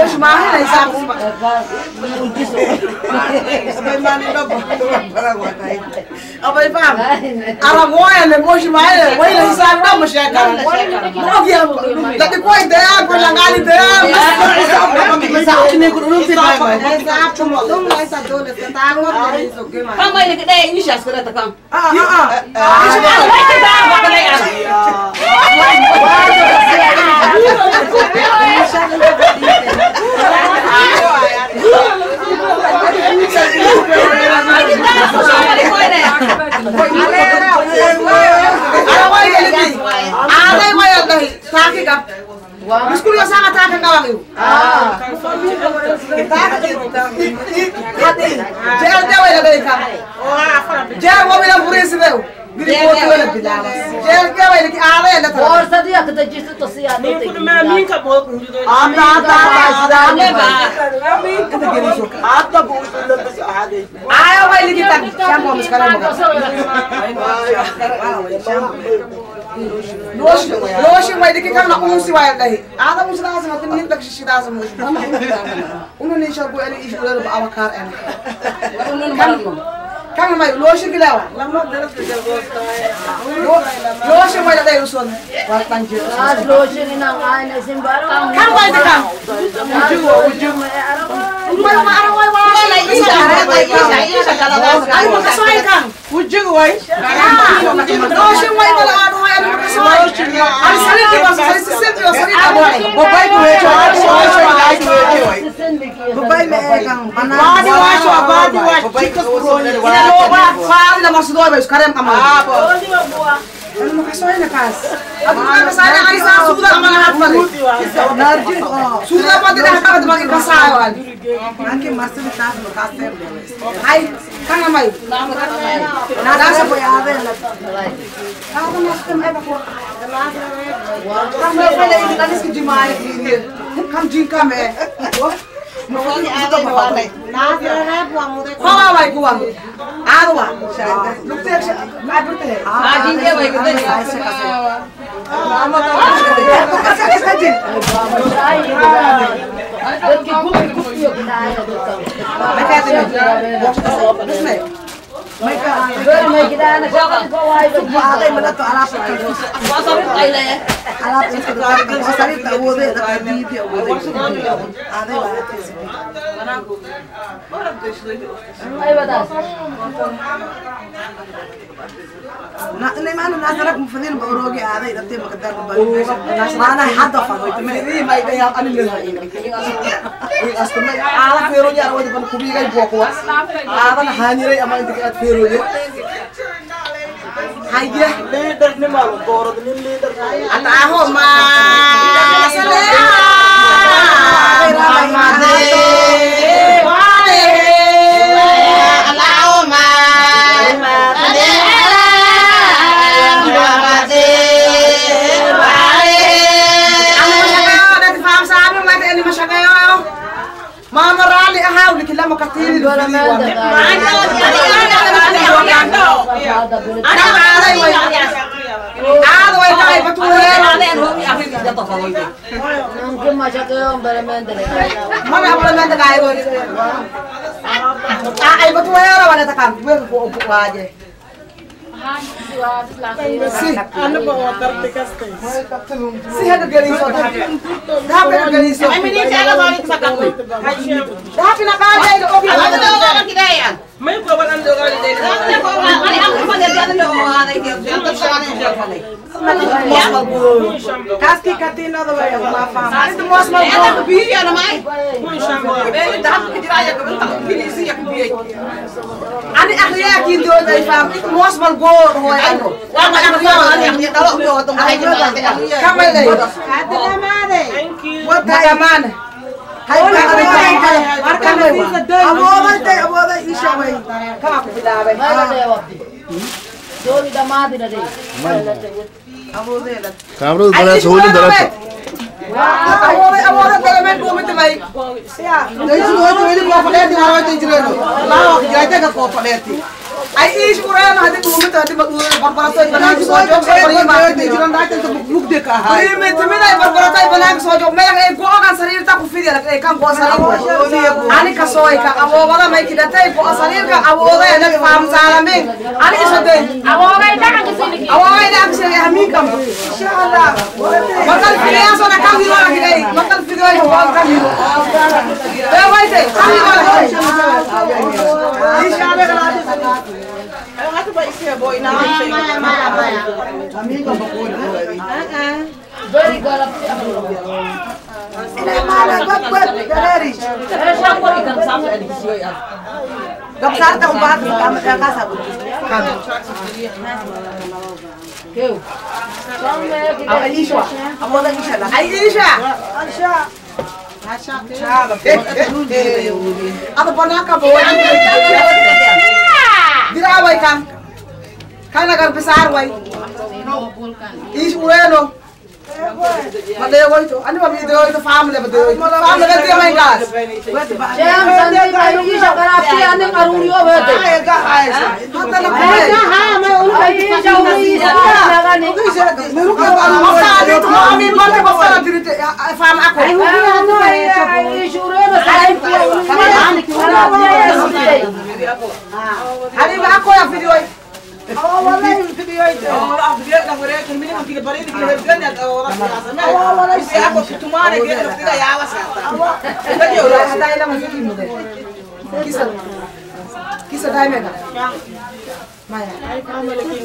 Moshi mahal ay sa Sabay mani na ba? Parang watay. abay pam. Aramoya le moshi mahal. Way na hisab na mo siya kan. Mo gya. Dati ko ay daya ko lang ali daya. Sa kini ko rin si Mama. Sa ato mo dum na sa dole sa tango ko rin so gema. Kang may nagday ni siya sa takam. Ah ah Biskul yo sangat akan ngawang yo. Ah. Kita hati. Jangan dewe la gay kam. Jangan mo bilang puris dew. Giri ko to la bilang. Jangan dewe la ki ala la ta. और सदी अकद जिस तो सिया नहीं थे Ata ata ata Ame ba? kita giri so. Ata bu Ayo wa li kita. Shampoo mo sekarang mo. Losh losh wa diki kam na unsi wa dai. Ada unsi da sama tin nin tak shi da sama. Uno ni shabu ali ish ular ba awakar en. Kam mai losh gilawa. Losh wa dai uson. Wa tanjir. आज lotion ना आए न सिंबार काम Kam wa dikam. उजू उजू में Wa wa ara wa wa. Isa, isa, isa kalabasa. Ay mo kasoy kam. Ujung wai. Losh wa dala ano wa ano kasoy. Ay sali ki ba sali sisi yo sali ta boy. Babai ko wecho. Babai ko wecho. Sindh की Babai me kang panas. Badi wash wa badi wash. Chicos ina lo ba fa na masudo ba karem kam. Ah po. Ano mo kasoy na kas. Ako ka sana ay sa suda ka mga hatfal. Narji ko. Suda pa din ka at maging kasawan. Anke master tas mo kaster. Ay kanga may. Nasa po yabe na. Ako na sa may bako. Kang may pala inalis ki jimay. Kam jin kame. Kawa way kuwang. Arwa. Lukte siya. Mabrute. Ah, dinge way ko din. की गुप गुप यो बनाया तो May ka. घर में गिरा ना को आई तो Bagay mo na to alap ka. Basa rin tayo na eh. Alap ka to. Masari ta wo de da di di wo de. Ade ba te se. आई बता Na na mano na sarap mo fadil ba urogi ade dati makadar ba. Mana hada fa mo ite Hindi may kaya ano nila. Yung asto may ala pero niya ro di pan kubigay buko. Ala na haniray amang dik at pero niya. Hay dia leader ni malo goro ni leader. At aho ma sale. Ramade. Mama rali ahaw ni kila makatili Dua dili lamang wa. dah. Ano, ano, ano, ano, ano, Ano alay way. Ano way kay patuloy. उनके मजा के बड़े में दे Mana apa naman tagay ko. Ah ay patuloy ra wala takam. Buya ko upo aja. Si ano ba water tikas kay? Si hada galiso. Dapat na galiso. Ay, minit siya lang ulit sa kapoy. Dapat na kaya ito okay. Ano daw ako kinayan? May ko ba nando ka dito? Ano po ba? Ano ang kumaganda ng mga mga naikiyo? Ang sa kanin siya pala. Kaski katina do ba ma fam. Ito mo mas Kaya mag. ako biya naman. Pero dapat ko diraya ko ng takpilisi ako biya. Ani akya kindo dai fam. Ito mo mas mag go hoy ano. Wala ka na ako ang yung tawag ko itong ay di ba? Kamay dai. Ate naman eh. What nagaman? Hay ba kami kay marka may wa. Abo ba tay abo ba isha way. Kama ko bilabe. मैं दे वक्ती जो भी दमाद ना दे Abo de la. Kamro dala sohulun dala to. Awore awore pala men do mit mai. Siya. Dai su do to ko pale di maro tin chiro. Lawa ki jai ka ko pale ti. Ay is urano hadi kumita hadi barbarato ibalang sojo bari ma jiran dati to buk de ka hai me tumina barbarato ibalang sojo me lang go kan sarir ta ku fidi la kan go sarir ani ka soy ka abo wala mai kidate go sarir ka abo ga na fam salame ani isode abo ga ida kan sini abo ga ida kan sini hami kam inshallah bakal fiya so na kam hilo lagi dai bakal fiya ko kam hilo e wai de kam hilo inshallah kala ay nga ba isiya boy na ay maya maya maya amigo bakul very good ina mala gabbat dareri eh shambo ikan samu edisiyo ya gabsar ta umbat kam ka sabu kan keu aw aisha amo da isha la aisha aisha aisha ada panaka boy Dirawai kan, kan agar besar wai. Is ureno. Madeo itu, anu mami deo itu family madeo. Family dia main gas. Jam santai kayu isha karapi ane karurio bete. Ega aisa. Hata na koi. Ha me ulu kai jauh isha lagane. Meru ka masa ade tu mami mami basa dirite fam aku. Ai anu is ureno sai pia ulu ane karapi. Hari aku yang video ini. Oh, wallahi video itu. Oh, video dah boleh. Kami ni mungkin beri ni kita beri ni atau orang biasa. Oh, wallahi. Saya aku cuma ni kita tidak ya awas. Tapi orang ada yang masih ni muda. Kisah, kisah dah mana? Mana? Kamu lagi.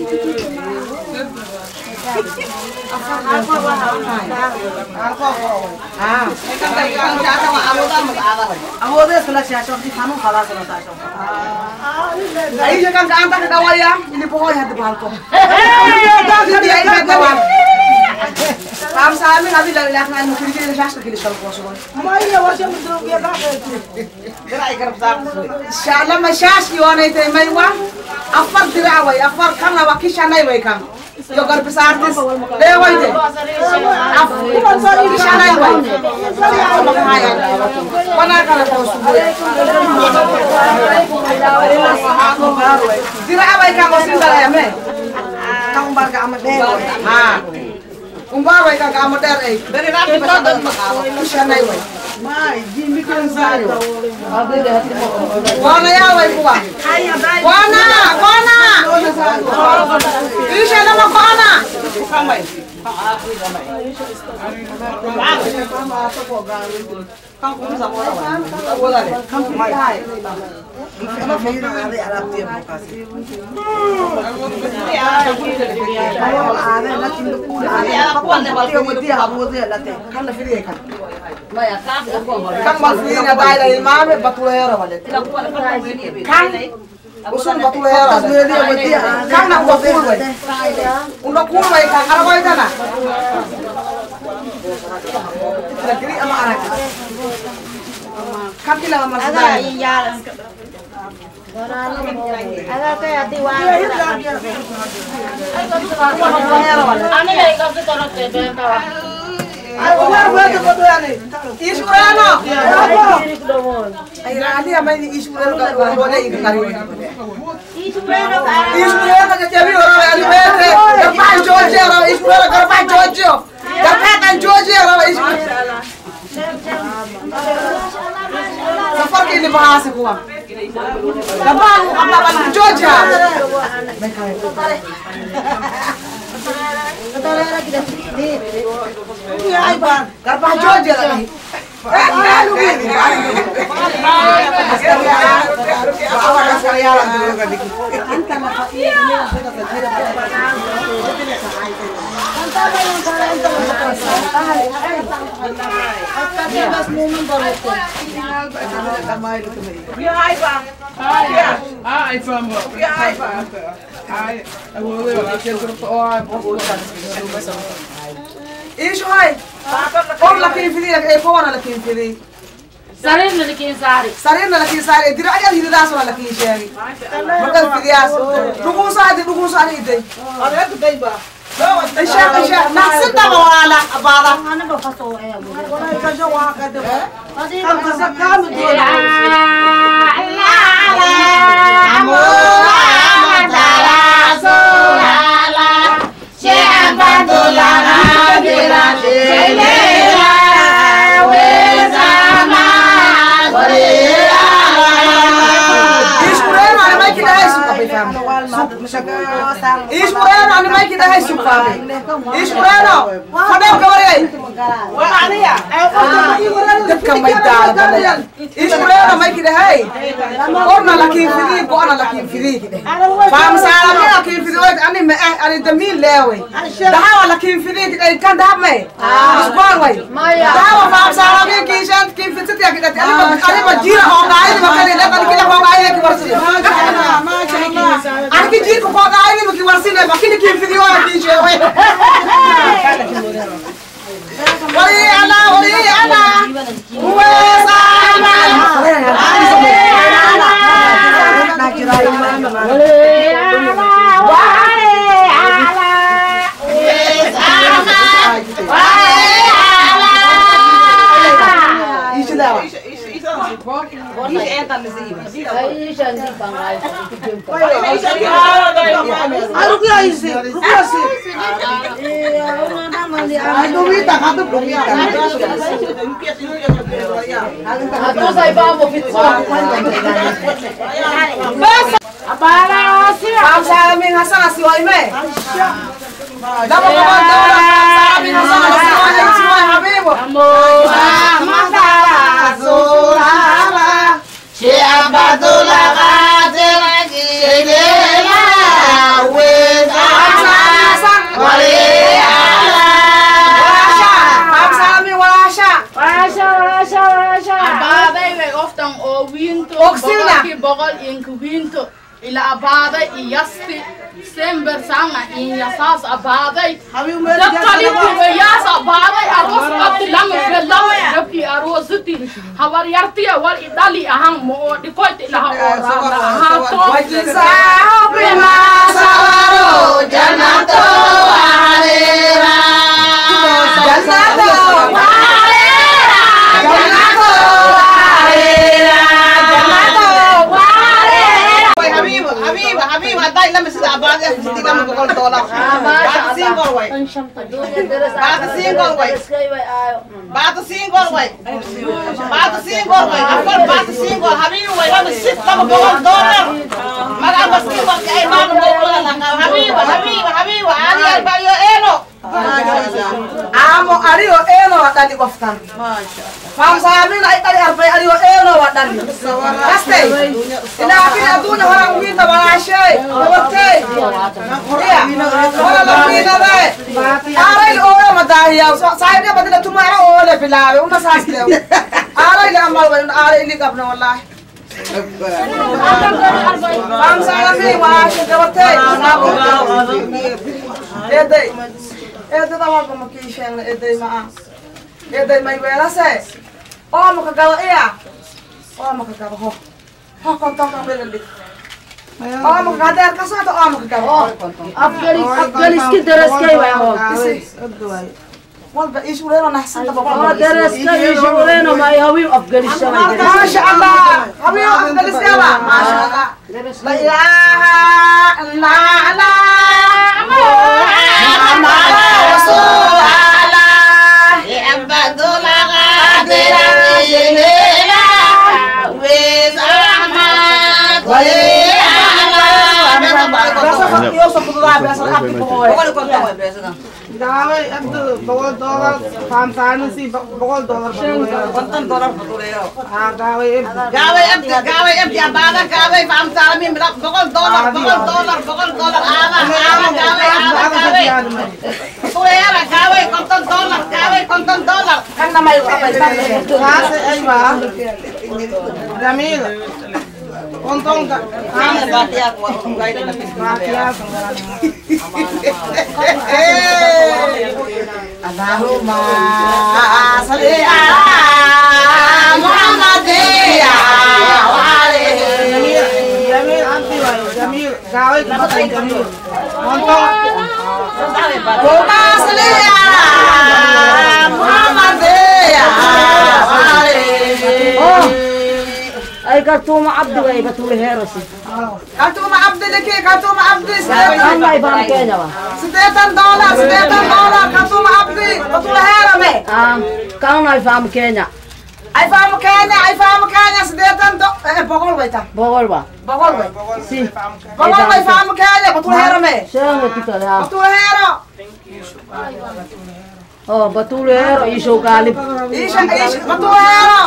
Apa apa apa apa? Ah. Kan tadi kan jasa awak awak dah ada. Awak dah sebelah siapa di kamu kalah sama saya. Ay jangan ke antar ke kawal ya. Ini pohon hati balkon. Jadi ay ke kawal. Kam sa amin abi lagi lakan mungkin kita shas ke kilis kalau kosong. Mai ya wajah mendruk ya tak. Gerai kerap tak. Insyaallah masyas iwana itu mai wa. Afar dirawai, afar kan la wakisha nai wai kan. Yo gar besar artis. Dewa itu. Afar kisha nai wai. Makaya. Mana kana kosong. Dirawai kan kosong dah ya me. Kang bar ka amat dewa. Ha. Umbar wai ka amat der eh. Dari rapi besar kisha nai wai. Mai, jimbi kan sayo. Wana ya wai kuwa. Wana, wana. Isha nama wana. Kamai. Kang pun sama orang. Bola deh. Kang mai. Ama feira ada Arab dia makasih. Ayo ada lakin dukul ada apa pun dia dia abu dia late. Kan la feira kan. Maya kaf ko bol. Kan ma feira dai la imam batulera wale. Kan usun batulera. Dia kan na ko ful wai. Unda kul wai kan ara wai kana. Lagri ama anak. Kan kila ma ada iya. Ada kayak tiwan. Ane lagi kau tu torot tebe kawan. Aku baru buat tu tu ane. Isurano. Ayo ane apa ini isurano kalau boleh ikut kari. Isurano kan. Isurano kan jadi orang ane bete. Kerpan Georgia orang isurano kerpan Georgia. Kerpan Georgia orang isurano. Safar ke ini bahasa kuah. Dabang apa apa Georgia. Betul lagi dah. Ini ai bang. Karpah Georgia lagi. Eh, lalu ni. Bawa dah sekalian dulu kan dikit. Anta nak ini sudah terjadi. Anta yang kalian tahu. Tapi bas momen baru tu. Ya ai bang. Ya. Ai bang. Ya ai bang. Ai. Aku boleh aku grup orang bukan. Isu hai. Om laki fili laki eh kawan laki fili. Sarin laki sari. Sarin laki sari. Tidak ada hidup dah soal laki sari. Bukan fili as. Dukung sari dukung sari itu. Ada tu dah iba. Isha isha. Nasib dah wala abada. Mana bapak so eh. Wala kerja wah kata. Kamu kamu tu. Allah Allah. Is Moreno, ano may kita hay suka? Is Moreno, kadang kawarin. Wala niya. Kat kamay dal balayan. Is Moreno may kita hay. Or na laki fili, ko na laki fili kita. Pam sala may laki fili, ani me eh ani dami lewe. Dahawa laki fili kita kan dahap may. Is kuan way. Dahawa pam sala may kishan kin fili kita kita. Ani ani majira hongai ni makanya lekan kita hongai ki warsi. Ani ki jir ko hongai ni ki warsi na makini kin fili wa ki jewe. Wali ana, wali ana. Uwesana. ila abada iyasti sember sanga iya sas abada dakali ku yas abada aros abdilam belam rabi arosati hawar yartiya wal idali ahang mo dikoit ila ora ha to bima sawaro janato alera janato alera janato alera Habiba, Habiba, Habiba, dai lama sida abad ya sidi kamu kokol tolak. Batu singgol wai. Batu singgol wai. Batu singgol wai. Batu singgol wai. Apa batu singgol? Habiba wai lama sit kamu kokol tolak. Maka batu singgol ke iman kokol langkah. Habiba, Habiba, Habiba, Ali albayo eno. Amo ario eno tadi koftan. Pam sami na tadi arbai ario eno wadani. Kaste. Ina kini atunya orang minta balashay. Oke. Iya. Orang minta deh. Arai ora madahya. Saya dia badala cuma ara ora bilawe. Una sas leo. Arai le amal wa arai li kabna wallahi. Pam sami wa shikawate. Edai. Ede tawa ko makishen ede ma. Ede mai wela se. Oh makagawa iya. Oh makagawa ho. Ho kontong ka beli. Oh makadar ka sa to oh makagawa. Afgalis afgalis ki daras kay wa ho. Wal ba isureno nahsan ta ba. Oh daras kay isureno mai hawi afgalis sa mai. Masya Allah. Hawi afgalis ka ba? Masya Allah. La ilaha illallah. Gawe abdu bawal dolar pam sana si bawal dolar kontan dolar betul ah gawe gawe abdi gawe abdi abada gawe pam sana mi bawal dolar bawal dolar bawal dolar ala ala gawe ala gawe betul ya gawe kontan dolar gawe kontan dolar Kan nama itu apa itu? hase ay ba Jamil kontong ka ana batia ko gawe na batia Allahumma salli ala Muhammadiyya wa alihi. Jamil anti wa Jamil gawe ka Jamil kontong Allahumma salli ala Muhammadiyya wa alihi. Oh, ay kartuma abdu ay batul herosi. Kartuma abdi deke kartuma abdi Kan mai bam kenya wa. sedetan dolar sedetan dolar kartuma abdi betul herame. Ah, kan mai bam kenya. Ay fam kanya ay fam kanya sedetan do eh bogol way ta. Bogol ba? Bogol way. Si. Bogol way fam kaya betul hero me. Saan mo tika na? Betul hero. Oh, betul hero iso galib. Isha isha betul hero.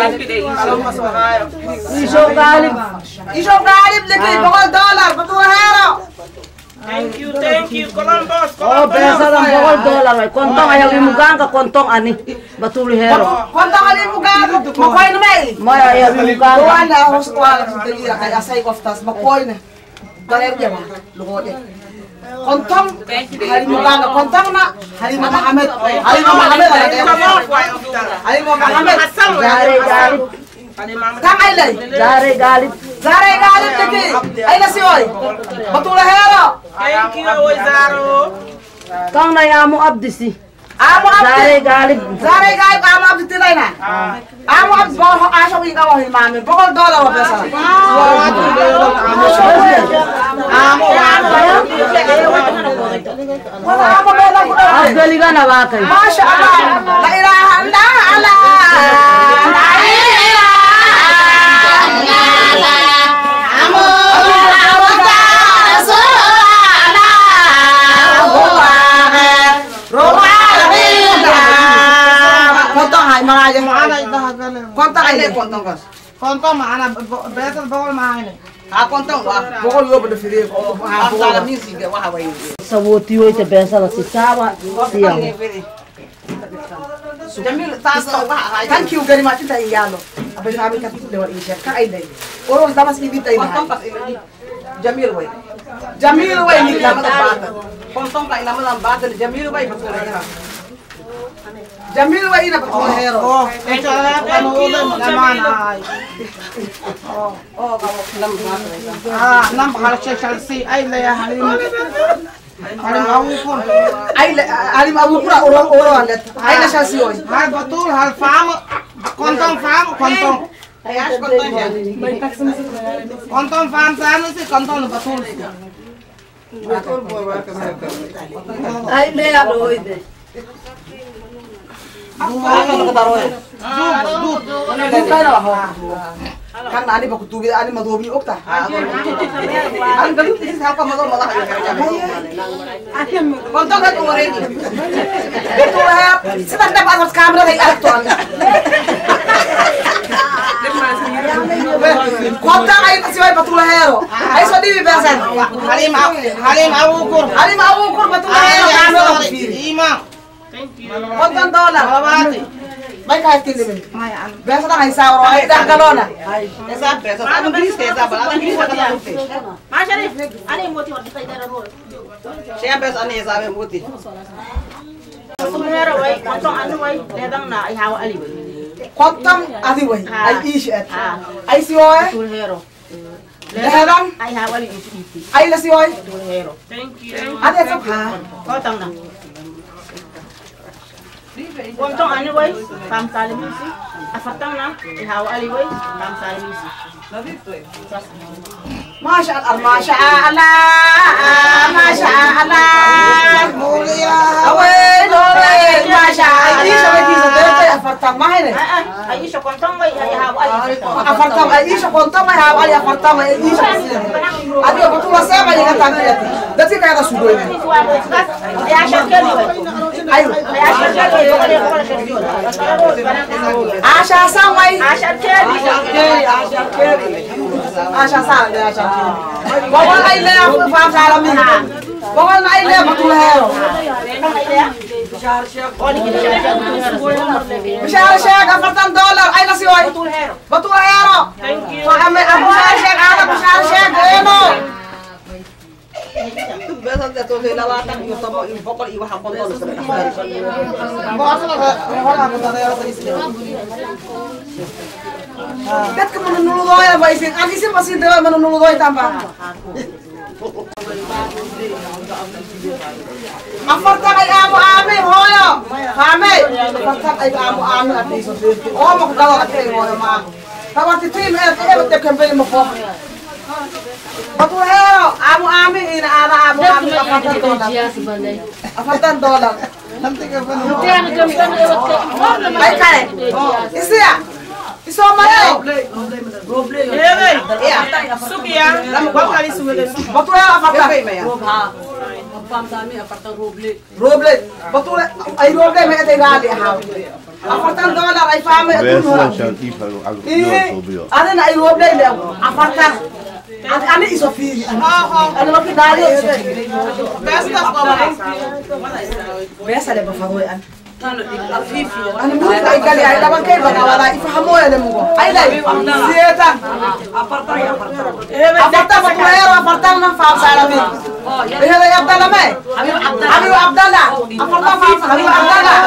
Iso galib. Iso galib lagi bogol dollar betul hero. Thank you, thank you, Columbus. Oh, besa ng bogol dollar way. Kontong ayaw imugang ka kontong ani. Betul hero. Konta kali muga makoy na may. May ayaw imugang. Wala hos wala sa dili kay asay koftas makoy na. Daler dia ba? Lugode. Kontong hari muga na kontong na hari Muhammad. Hari Muhammad. Hari Muhammad. Jare galib. Tang ay lay. Jare galib. Zare galib lagi. Ay na si oy. Betul hero. Thank you, Wizaro. Kang nayamu abdi si. Amo Jare abdi. galib. Zare galib amo abdi tilay na. Amo abdi bo asa wi ka wa mami. Bogol dollar wa pesa. Amo wala amo bela ko. Abdali ka na ba kay? Masya Allah. La ilaha illallah. La ilaha kontong hay mga aja Mana itu harganya? kontong ay kontong kas Kontong mana? Betul bawal mana? ha kontong wa bokol yo bada firi ko ha bokol la min sige wa hawayi Sa wuti wo ite besa na si sawa siyang. jamil tas thank you very much ta iyalo abay namin ka tude wa isha ka ay dai oros damas ibita ina kontong kas jamil way jamil way ni lama bata kontong ka ilama lang bata jamil way betul ya jamil way ina betul hero Oh, itu kamu udah mana? oh oh kamu film Ah, nampak kalau Chelsea, ay lah ya hari ini. Hari mau pun. ay alim abu pura orang orang alet ay na siya si oy Hal betul, hal faham. Kontong faham, kontong. ayas kontong ya Kontong faham sana sih, kontong betul. Ay le ado ite. kan ani ba kutubi ani madobi okta ani galut is ha pa mado mala kontong ka tumore ni itu ya sedang dapat atas kamera dari aktor kontong ay kasi ay patula hero ay so di besan Halim, halim awukur. ali maukur patula hero kamera pili Imam. kontong dollar Malawati. bay kahit kilimin besan ay sauro ay dah galona Esa peso. Ano bilis kaya sa bala? Ano bilis ka na uti? Masharif, ano yung motibo di tayo dara roll? Siya peso ano yung sabi muti. Tumero way, kontong ano way, ledang na ihawa ali way. kontong adi way ay ish et Ah, ay si oy tulhero. Ledang Ay hawa ali isi isi. ay la si oy Tulhero. adi at ha Kontong na. Kontong ano way, pam salim isi. Afatang na, ihawa ali way, pam salim isi. Masya Allah, Masya Allah, Masya Allah. Mulia. Away, dole, Masya Allah. Ay, isa may kisa dito, afartang mahin eh. Ay, ay, iso kontong way, ay hawa ali. Afartang, ay isa kontong may hawali, afartang may isa kasi. Adi, betul lah saya banyak yang tangki yati. Dati kaya ka sugoy na. Ay, asya keli way. Ayo, Ay, asya keli, kokole kokole keli. Asya samay. Asya keli. Asya keri. Asya samay, Asya keri. Bawal ay le, ako faham sa alamin. Bawal na ay le, betul hero. Bishara Sheikh, afartang dollar, ay nasi oy. Betul hero. Thank you. Kami Abu Sheikh, ada Bishara Sheikh, eno. Beso de to la bata yung tomo yung bokol iwa ha kontong sa. Dat ka manunuludoy ba isin? Ang isin pasin daw manunuludoy tamba. Afartang ay amo ame hoyo. Kami. Afartang ay amo ame at iso. Oh, makagawa at kayo hoyo ma. Tawag ti team eh eh te campaign mo ko. Betul hero, amo ame ina ana amo ame afartang dollar. Afartang dollar. Ay kare. Isi ya. Isomale. Roble. Ewe. Ya. Sukia. Lam ko kali suwede. Betul ya afartan. Ha. Pam dami apartan roble. Roble. Betul ay roble me ate gali ha. Afartan dollar ay fame Best atu. nation ifalo ago. Eh. Ana na ay roble le afartan. Ana ana isofiri. Ana ma kidali. Besta ko ba? Besa le bafavoy an. Ano mo ay gali ay laban kay baka wala ifahamo ya mo. Ay lay. Sieta. Apartan apartan. Afartan betul afartan na fam salami. Eh lay Abdallah me. Habib Abdallah. Afartan fam Habib Abdallah.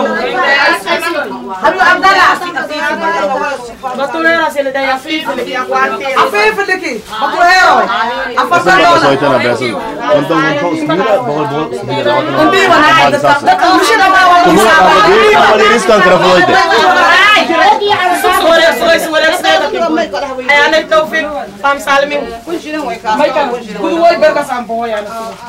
Habib Abdallah. Batulera se le dai a fifi le dia quanti. Afif liki. Betul hero. Afartan Best dollar. soy tana best. Kontong kontong semira bol bol semira. Hindi wala ay dapat mushi na mawala. Semua apa dia apa dia riskan kera floite. Sore sore sore sore. Ay anay tawfik pam salmin. May ka. Kudu way berka sampo yan.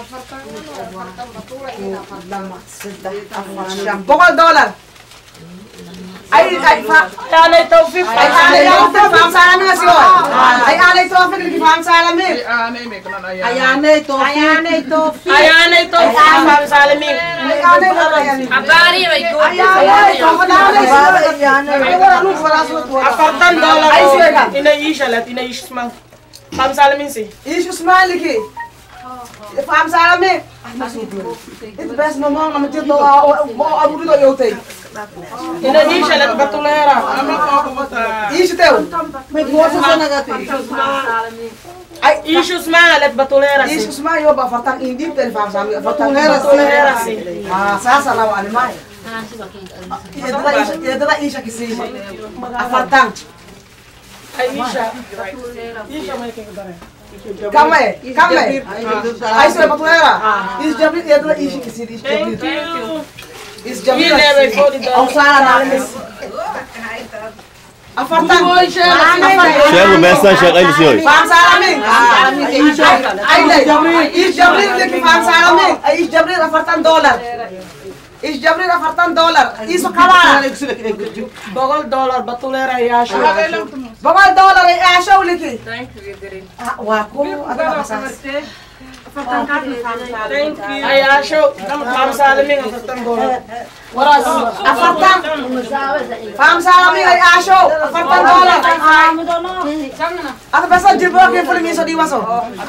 Pokok dollar. Ay ay fa Ay anay tawfik. ay anay tawfik fam salami nga siyo. Ay anay tawfik liki fam salami. Ayane to. Ayane to. Ay anay tawfik pam salmin. Ay anay tawfik. Abari may go. Ay anay tawfik. Ayane. Afartan dollar. Ay, sige ka. Inaisha lat inaish mang. Pam salmin si. Isu smile liki. Fam salami. Itu best ngomong sama dia tuh mau abu dulu yote. Inaisha lat batulera. Isu teu. May goso sa nagati. Ay Issues mga lat batulera si. isu smile yo ba fartang indi tel fam salami fartang Batulera si. Ah sasa lawa ani mai. Yedra isu yedra isu kisi. Afartang. Aisha. Isha may kaya. Kame, kame. Ay so batulera. Is jabri yedra isu kisi is jabri. Thank you. Is jabri. You never forty Au dollars. sala na alis. Afartang. Share best share ay siyo. Fam salami. Ay lay. Is jabri leki fam salami. Ay is jabri afartan dollar. Is jabri afartan dollar. Isu kala. Bogol dollar batulera yasha. Bagal dollar ay ashaw leki. Thank you, Gary. Wa ko ada kasas. Thank you. Ay yasha. Pam salamin ang tatang dollar. Waras. Afartan. Fam salami ay ashaw. Afartan dollar. Ata besa jibo ke puli miso diwaso.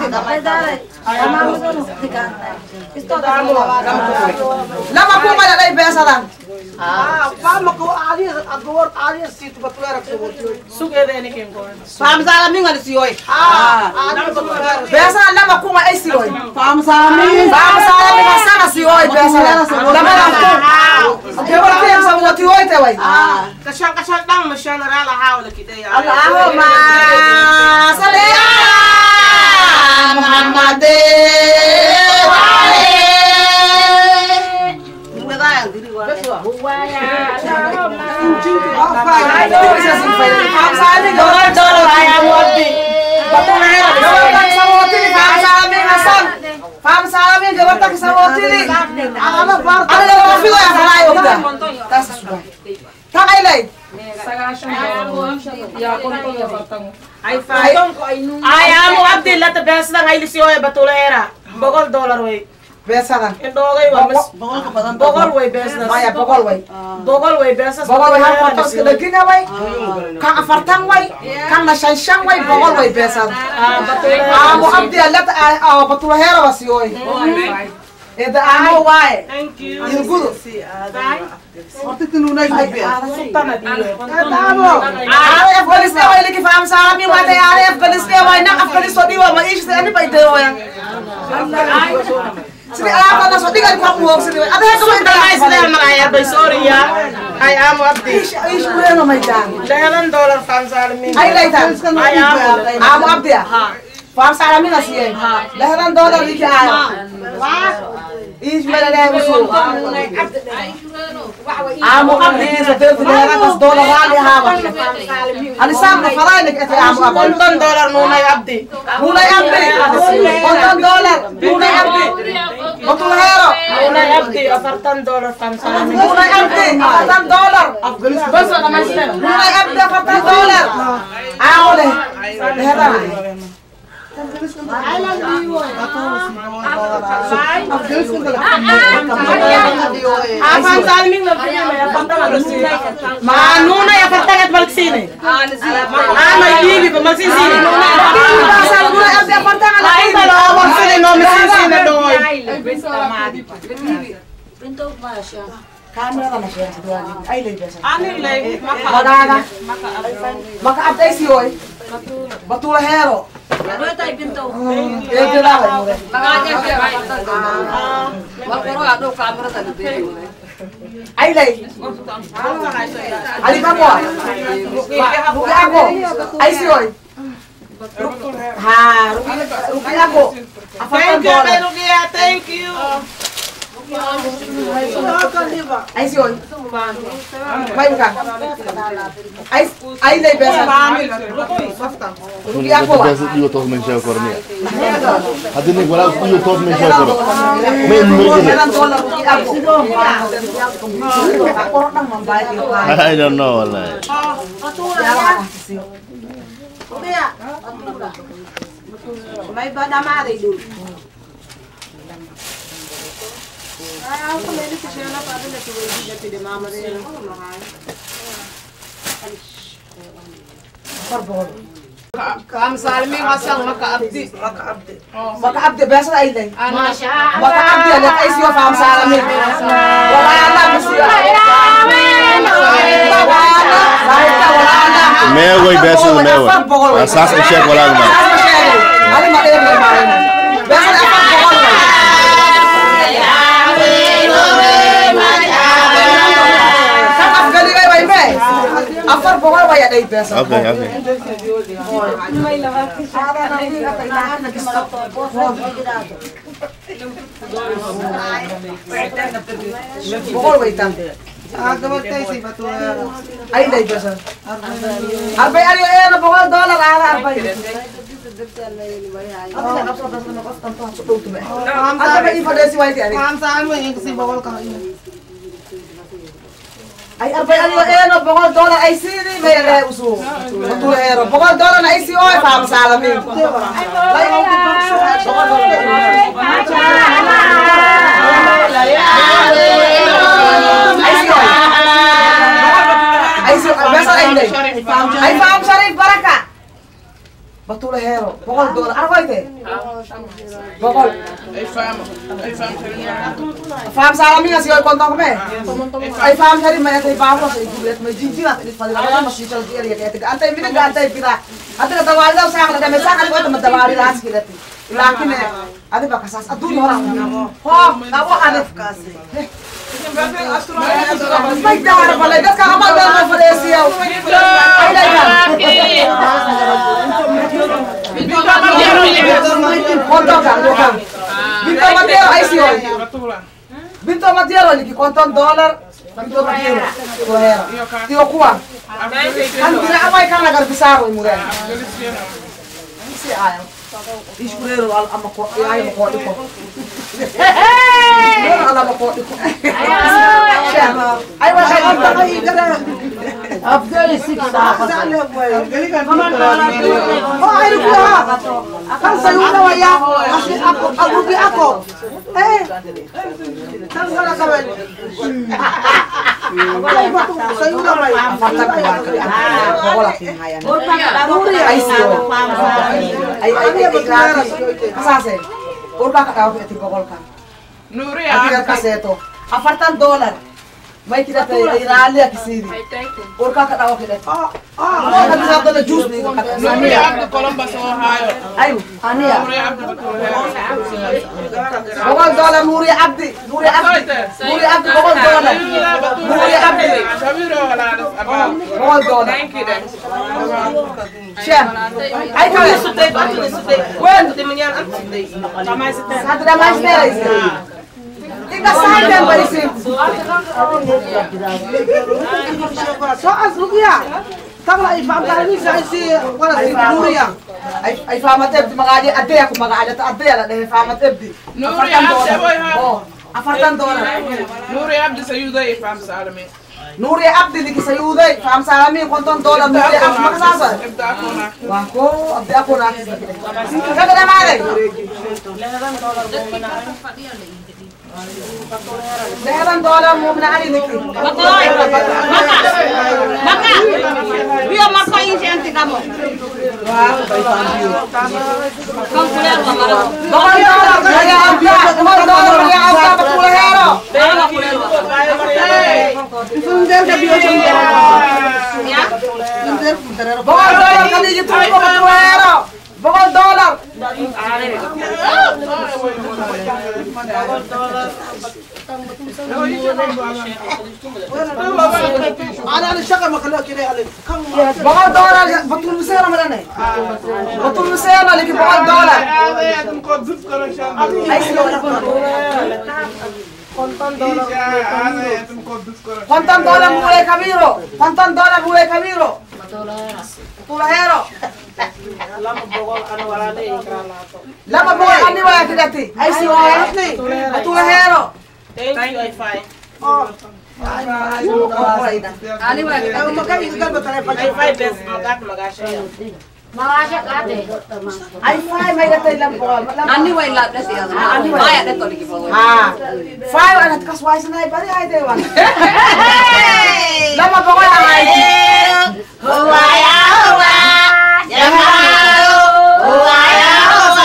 Lama ko mala lay besa lang. Ah, pama ko ali agor ali situ batulera ko. Suge de ni kem ko. Pam salami ngal siyoy. Ah, ali batulera. Besa lama ko ma ay siroy. Pam salami. Fam salami masana siroy besa lang. Lama lang ko. Okay, wala kayong sa mga tiyoy teway. Kasyang kasyang dang masya na rala hawla kide ya. Allahumma salli ala Muhammad wa Fam salamin jawab tak sawotili. Ana bar. Ana lo fi wa falai udah. Tas sudah. Tak ay lay. Ay fay. Ay amo abdi lat bes na ngay lisyo ay batulera. Bogol dollar way. Besa lang. Endogay wa mas bogol way bes na. Maya pokol way. Bogol way bes na. Bogol way han fotos ke dagina way. Kang afartang way. Kang nasyansyang way bogol way besa. Ah batulera. Amo abdi lat ah batulera wasiyoy. Eda amo way. Thank you. Il gudu. Orti tinunay mo biya. Sultan na diyo. Amo. Ari Afghanistan way liki fam salami wa tay ari Afghanistan way nak Afghanistan diwa maish sa ani pa ito yang. Sini ala na so tingan ko mo sini. Ada ko Sultan ito. ay sila mga bay sorry ya. Ay amo abdi. Ish ish mo na may dang. Dahalan dollar fan salamin. Ay laitan. Ay amo. Amo abdi. Fam salami na siya. Dahalan dollar liki ayo. Ish mo na mo so. Amo abdi sa dito dahalan tas dollar ali hawa. Ani sam na faray nek ati amo abdi. Konton dollar nunay abdi. Mulai abdi. Konton dollar. Mulai abdi. Batul hero. Nuna abdi afartan dolar famsalam. Nuna abdi afartan dolar. Basta na masih. Nuna abdi afartan dolar. Ako deh. Hera. Afan saliming na Ma nuna ya fartan at magsini. Ah, may bibi pa magsisini. Pasal nuna abdi afartan ala. Ay, dalawang sila no magsisini doy. Pinto pa siya. Kamera na siya. Ay, lay besa. Ano lay? Maka maka abdi si oy. Batul hero. Ano tayo pinto? Eh, kira mo. Pangalan siya. Magpuro ano camera tadi dito. Ay, lay. Ali pa mo. Buki ako. Ay, si oy. Ha, rugi ako. Thank you, Rugia. Thank you. Ay, si oy. May buka. Ay, ay, lay besa. Rugi ako. Io to mention for me. Hadini wala io to mention for. Men Rugi ako. I don't know wallahi. May badamari dulu. Kam salming asang makaabdi. Makaabdi. Makaabdi besa ay lay. Masya. Makaabdi ala kay siyo fam salami. Wala na musiya. Mewa besa mewa. Asas e check wala ma. Ali ma de me ma. Besa na fam bogol. Afar bogol wa ya dai besa. Okay, okay. Bogol wa itam. Ay dai besa. Arbay ari ay na bogol dollar ara arbay. Ata ba ifadesi wa ti ari. Kam salming si bawal ka. Ay arbay ari ay na bogol dollar ay sini may re uso. Batul hero. Bogol dollar na isi oy fam salami. Lay mo ti bogol dollar. Ay fam Sharif baraka. Batul hero. Bogol dollar. Ano ba ite? Bogol. Ay fam. Ay fam. Fam salami nga siya kontong me. Ay fam Sharif may atay bago sa igulet may jinjin at ilit pala na mas social area kaya tiga antay mi nagantay pira. Ate ka tawal daw sa akin na sa akin ko ito madawari lang sa kilati. Laki na. Ate ba kasas adun orang. Ho, nawa anef kasi. May dara pala das ka kamal daw mo pala siya. Ay dai ka. Konto ka, ka. Binto matero ay siya. Binto matero liki konton dollar. Binto matero. Kuhera. Tio kuwa. Kan tira amay ka nagar bisaro imure. Si ayaw. Iskurero al amako ay mo ko ko. Al amako ko. Ay wa kay amta kay gara. Afdal six dapat. Oh ay ko ha. Kan sayo na waya. Kasi ako agubi ako. Eh. Kan sala kawel. Ay ba to sayo na waya. Mata ko ba ka. Ko la kinhayan. Ay siyo. Ay ay kasase. Urba ka tawag iti bokol ka. Nuri Ati ka seto. Afartan dollar. May kita tay ay rally akisiri. Urba ka tawag iti. Ah, ah, ka sa to na juice ni ka. Nuri abdu Columbus Ohio. Ayo, ania. Nuri abdu Bokol dollar Nuri Abdi. Nuri Abdi. Nuri Abdi bokol dollar. Nuri Abdi. Bokol dollar. Thank you then. Siya. Ay ka Sutay ba? Sutay. Wen. Sutay mo yan. Sutay. Satu dah mais dela isso. Tinggal saja yang berisik. So as rugia. Tangla ifam tani sa si wala si Nuria. Ay ay famat ebdi magaji ade aku magaji ta ade ala de famat ebdi. Nuria abdi boy ha. Oh, afartan dolar. Nuria abdi sayuda ifam salame. Nuria abdi diki sayuda ifam salame konton dolar Nuria abdi makasasa. Abdi akuna. Wah ko abdi aku nak. Kada da mare. Leheran dolar mo na ali diki. Makoy. Maka. Maka. Bio makoy inti kamu. Kau kuliah apa? Bakal dolar ya abdi, bakal dolar ya abdi bakul hero. Sunder ka bio sunder. Ya. Sunder sunder. Bakal dolar kali itu bakul hero. Bakal dolar. Ana ana shaka makalo kire ale. Bakal dolar batul musera malane. Batul musera leki bakal dolar. Konton dolar. Konton dolar mulai kamiro. Konton dolar mulai kamiro. Tulahero. Lama bogol anu walade ikralato. Lama bogol ani wala kidati. Ay si wala ni. Tulahero. Thank you Ifai. Oh. Ali wala kita. Ay makai igal batare pa. Ifai bes magat magasha. Magasha kate. Ay fai may gatay lang po. Ani wala lab na siya. Ani wala na to lagi po. Ah. Fai anat kasway sanay bari ay dewan. Lama bogol ay. Huwa ya huwa. Ya huwa ya huwa.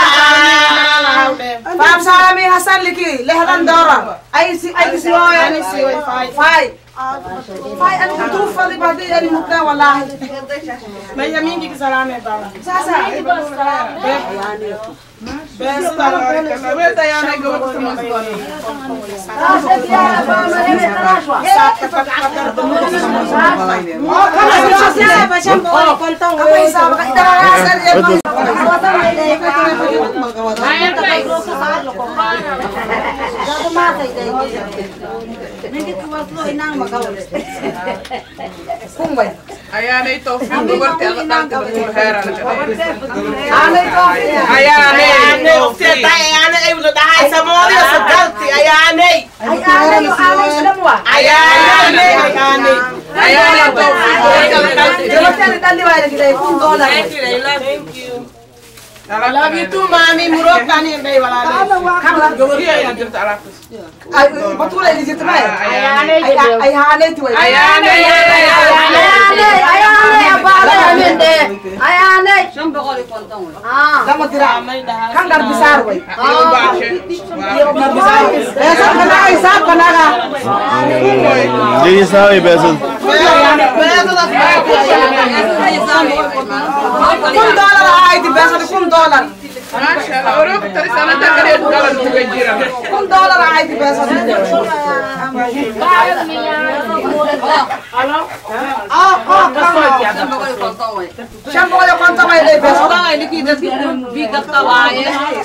Pam salami Hasan liki leharan dora. Ay si ay si wala ni si fai. Fai. Fai anu tufa di badi ani mukna wallahi. May yamingi kisalame ba. Sasa. Bes tara kana weta yana gawa sa maswa. Ayana ito film berarti agak betul heran. Ayana ito kita ayana ibu sudah hai semua dia segalti ayana. Ayana semua. Ayana ayana. Ayana ito film. Jelas ni tadi wala kita pun dolar. Thank you. I love you too, mami. Murok kani yang day wala. Kamla Iya yang cerita alakus. ay betul ini situ mai. Ayana. Ay ayana itu. Ayana. Ayane, ayane apa ayane de. Ayane. Sampai kali kontong. Ah. Lama tira. Kan gar besar woi. Iyo bache. Gar besar. Besar kana isa kana. Jadi sawi besul. Kun dolar ay di besar kun dolar. Masya Allah, orang tadi sana tak ada dalam juga jiran. Kun dolar ay di besar. Halo? Ah, ah, Sampai kali kontong. Siapa kaya konta may di besar. Orang ini kita bigat kawaye.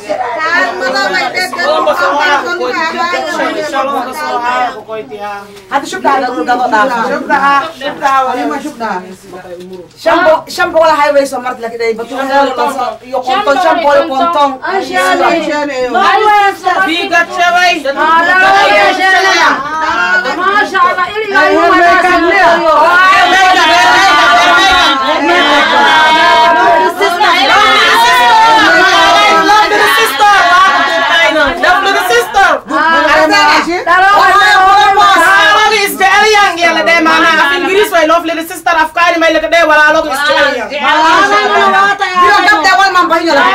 Hadi syuk dah, syuk dah, syuk dah, syuk dah, lima syuk dah. Shampoo, shampoo wala highway so mart lagi day betul yo kontong shampoo yo kontong. Bigat cewek. Masya Allah ini Lovely sister of Kari may look at there while I look at Australia. Yo gap da wal man bahiyo la.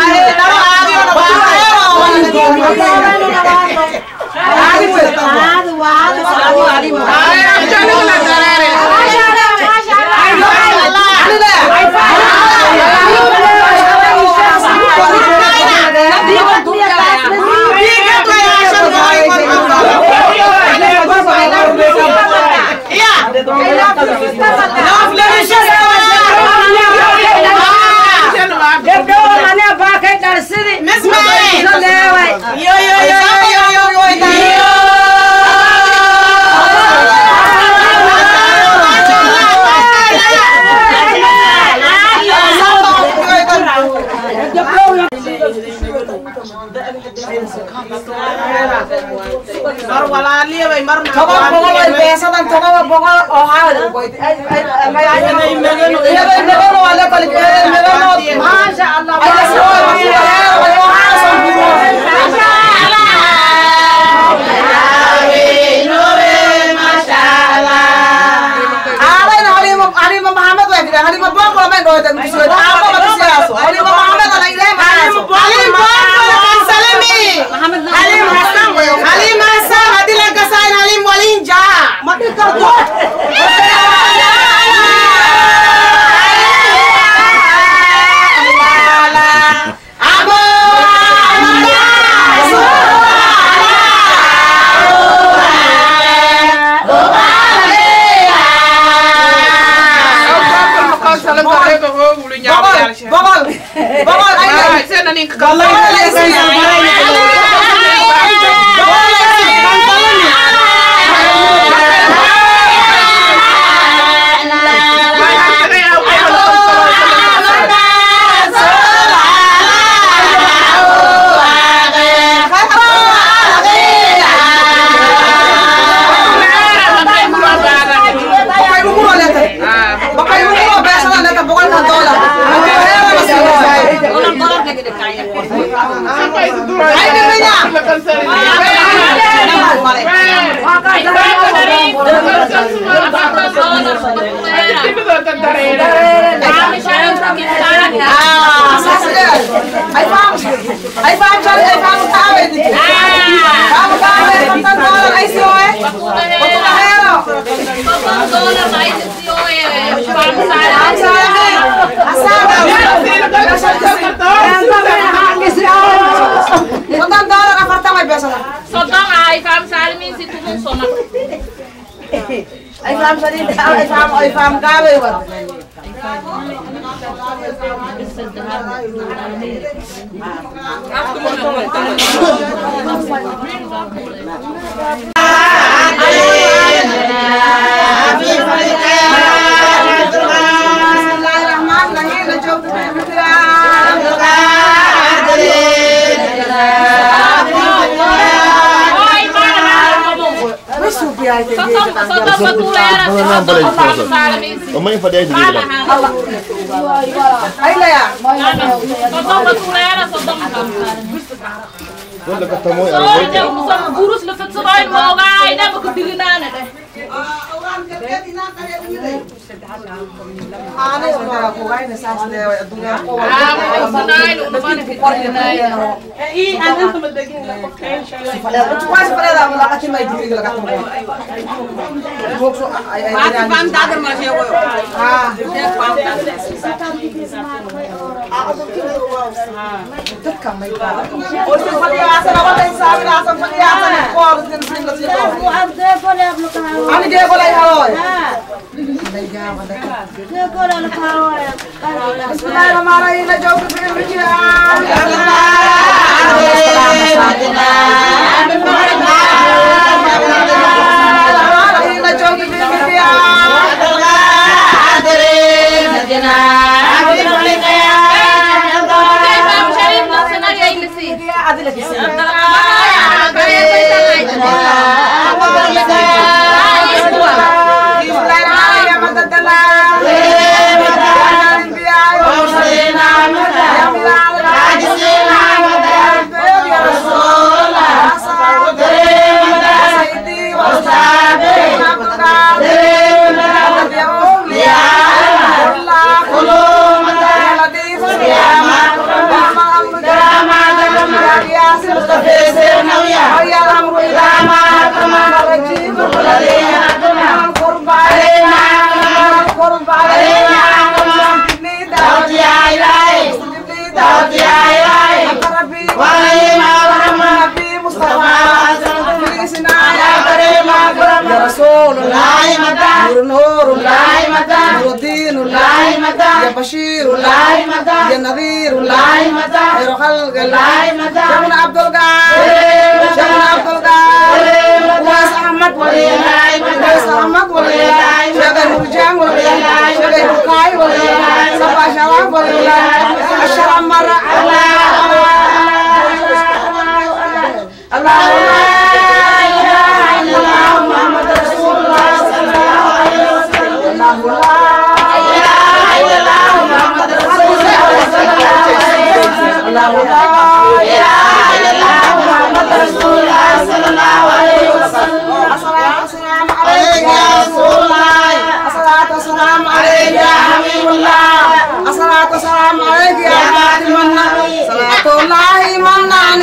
Miss May! Yo, yo, yo, yo, yo, yo, yo, yo. Tokol bongol ay besa dan tokol bongol oh hal ko ay ay ay ay ay megano wala kalik megano masya Allah ay so ay Bogol, bogol, ay, saya nani kalau ay paham sorry ay paham tahu itu kamu tahu tentang dolar ay sih oe untuk kahero tentang dolar ay sih oe paham saya asal tentang dolar apa tahu biasa Sotong ay paham saya min situ pun sona ay paham sorry ay paham ay paham kawe wa Mamãe fadai itu gitu. Ay lah ya. Sotong batulera sotong Wala ketemu ya. Oh, dia musang burus lefet sebain mau gay dah bekedinan deh. Ano para ko ay nasas de dunya ko. Ah, sunay no naman kita. Eh, ano sumadagin na potential. Ito pa sa pala wala ka may diri ka katong. Bokso ay ay Pati pam dadar mo siya ko. Ah, Pam dadar. ito ka may pa. O si paliasa na wala sa amin asa paliasa ni ko din sin la sito. Ani de ko lay haloy. Bismillahirrahmanirrahim. Na jawab ko bin bijiran. Na jawab ko bin Bashir, ya Nadir, ya Rohal, Jamun Abdul Ghani, Jamun Abdul Ghani, Uwais Ahmad, Uwais Ahmad, Syagai Nurjang, Syagai Bukai, Sapa Syawab, Asyar Ammar, Allah, Allah,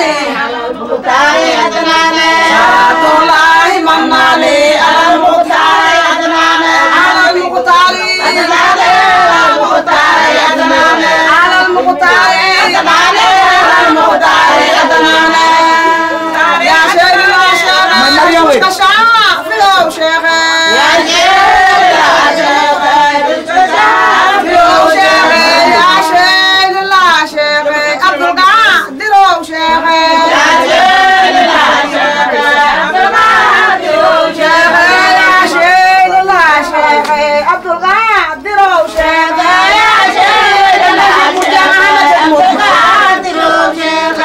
المختار أدنانا صلاة الله مناني على المختار أدنانا على المختار أدنانا المختار أدنانا على المختار أدنانا المختار أدنانا يا شيخ يا شيخ مستشار فيلو شيخ يا شيخ يا شيخ فيلو شيخ يا شيخ لا شيخ عبد القادر شيخ يا شيخ لا شيخ عبد القادر شيخ يا شيخ لا شيخ عبد القادر شيخ يا شيخ لا شيخ عبد القادر شيخ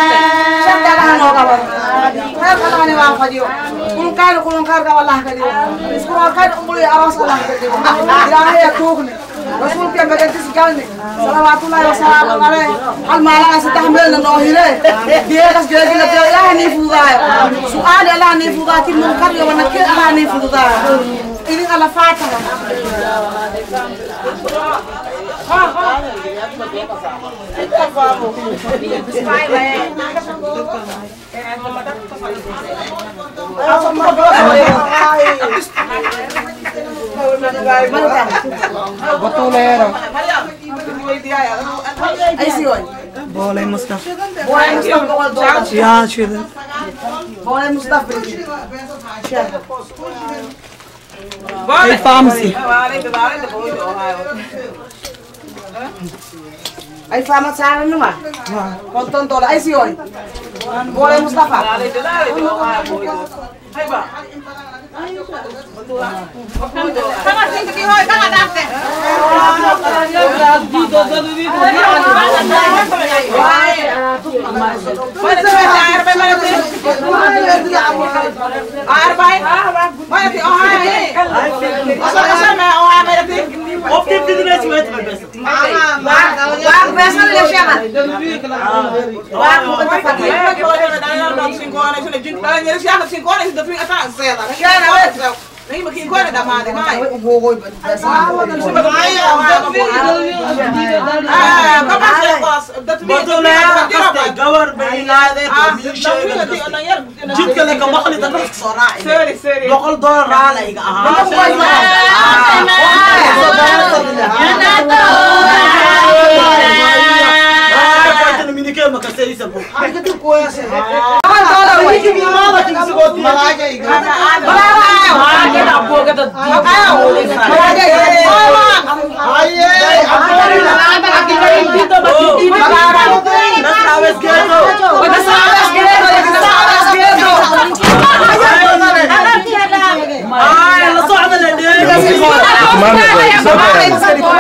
Kali wang kadio, kulung kali kulung kar ka wallah kadio. Sekolah kan umuli aras Allah kadio. Ilahi ya tukni. Rasul ke bagan tis galni. Salawatullah wa salam alaihi. Al mala astahmilna nohile. Dia kas gele gele ya ni fuda. Sual Allah ni fuda ti munkar wa nakir Allah ni fuda. Ini ala fatah. Botulero. Ay si hoy. Boleh Mustafa. Boleh Mustafa wal do. Ya şöyle. Boleh Mustafa. Ay famsi. Ay fama sana numa. Konton tola ay si hoy. Boleh Mustafa. Sama sing ki hoy kala dakte नहीं मखी को ना दमा दे माय वो वो बस माय हां बाबा से बस दतमी بطولة قور بين هذا جد لك مخلي تنفس صراحة سوري سوري بقول دولار عليك Mana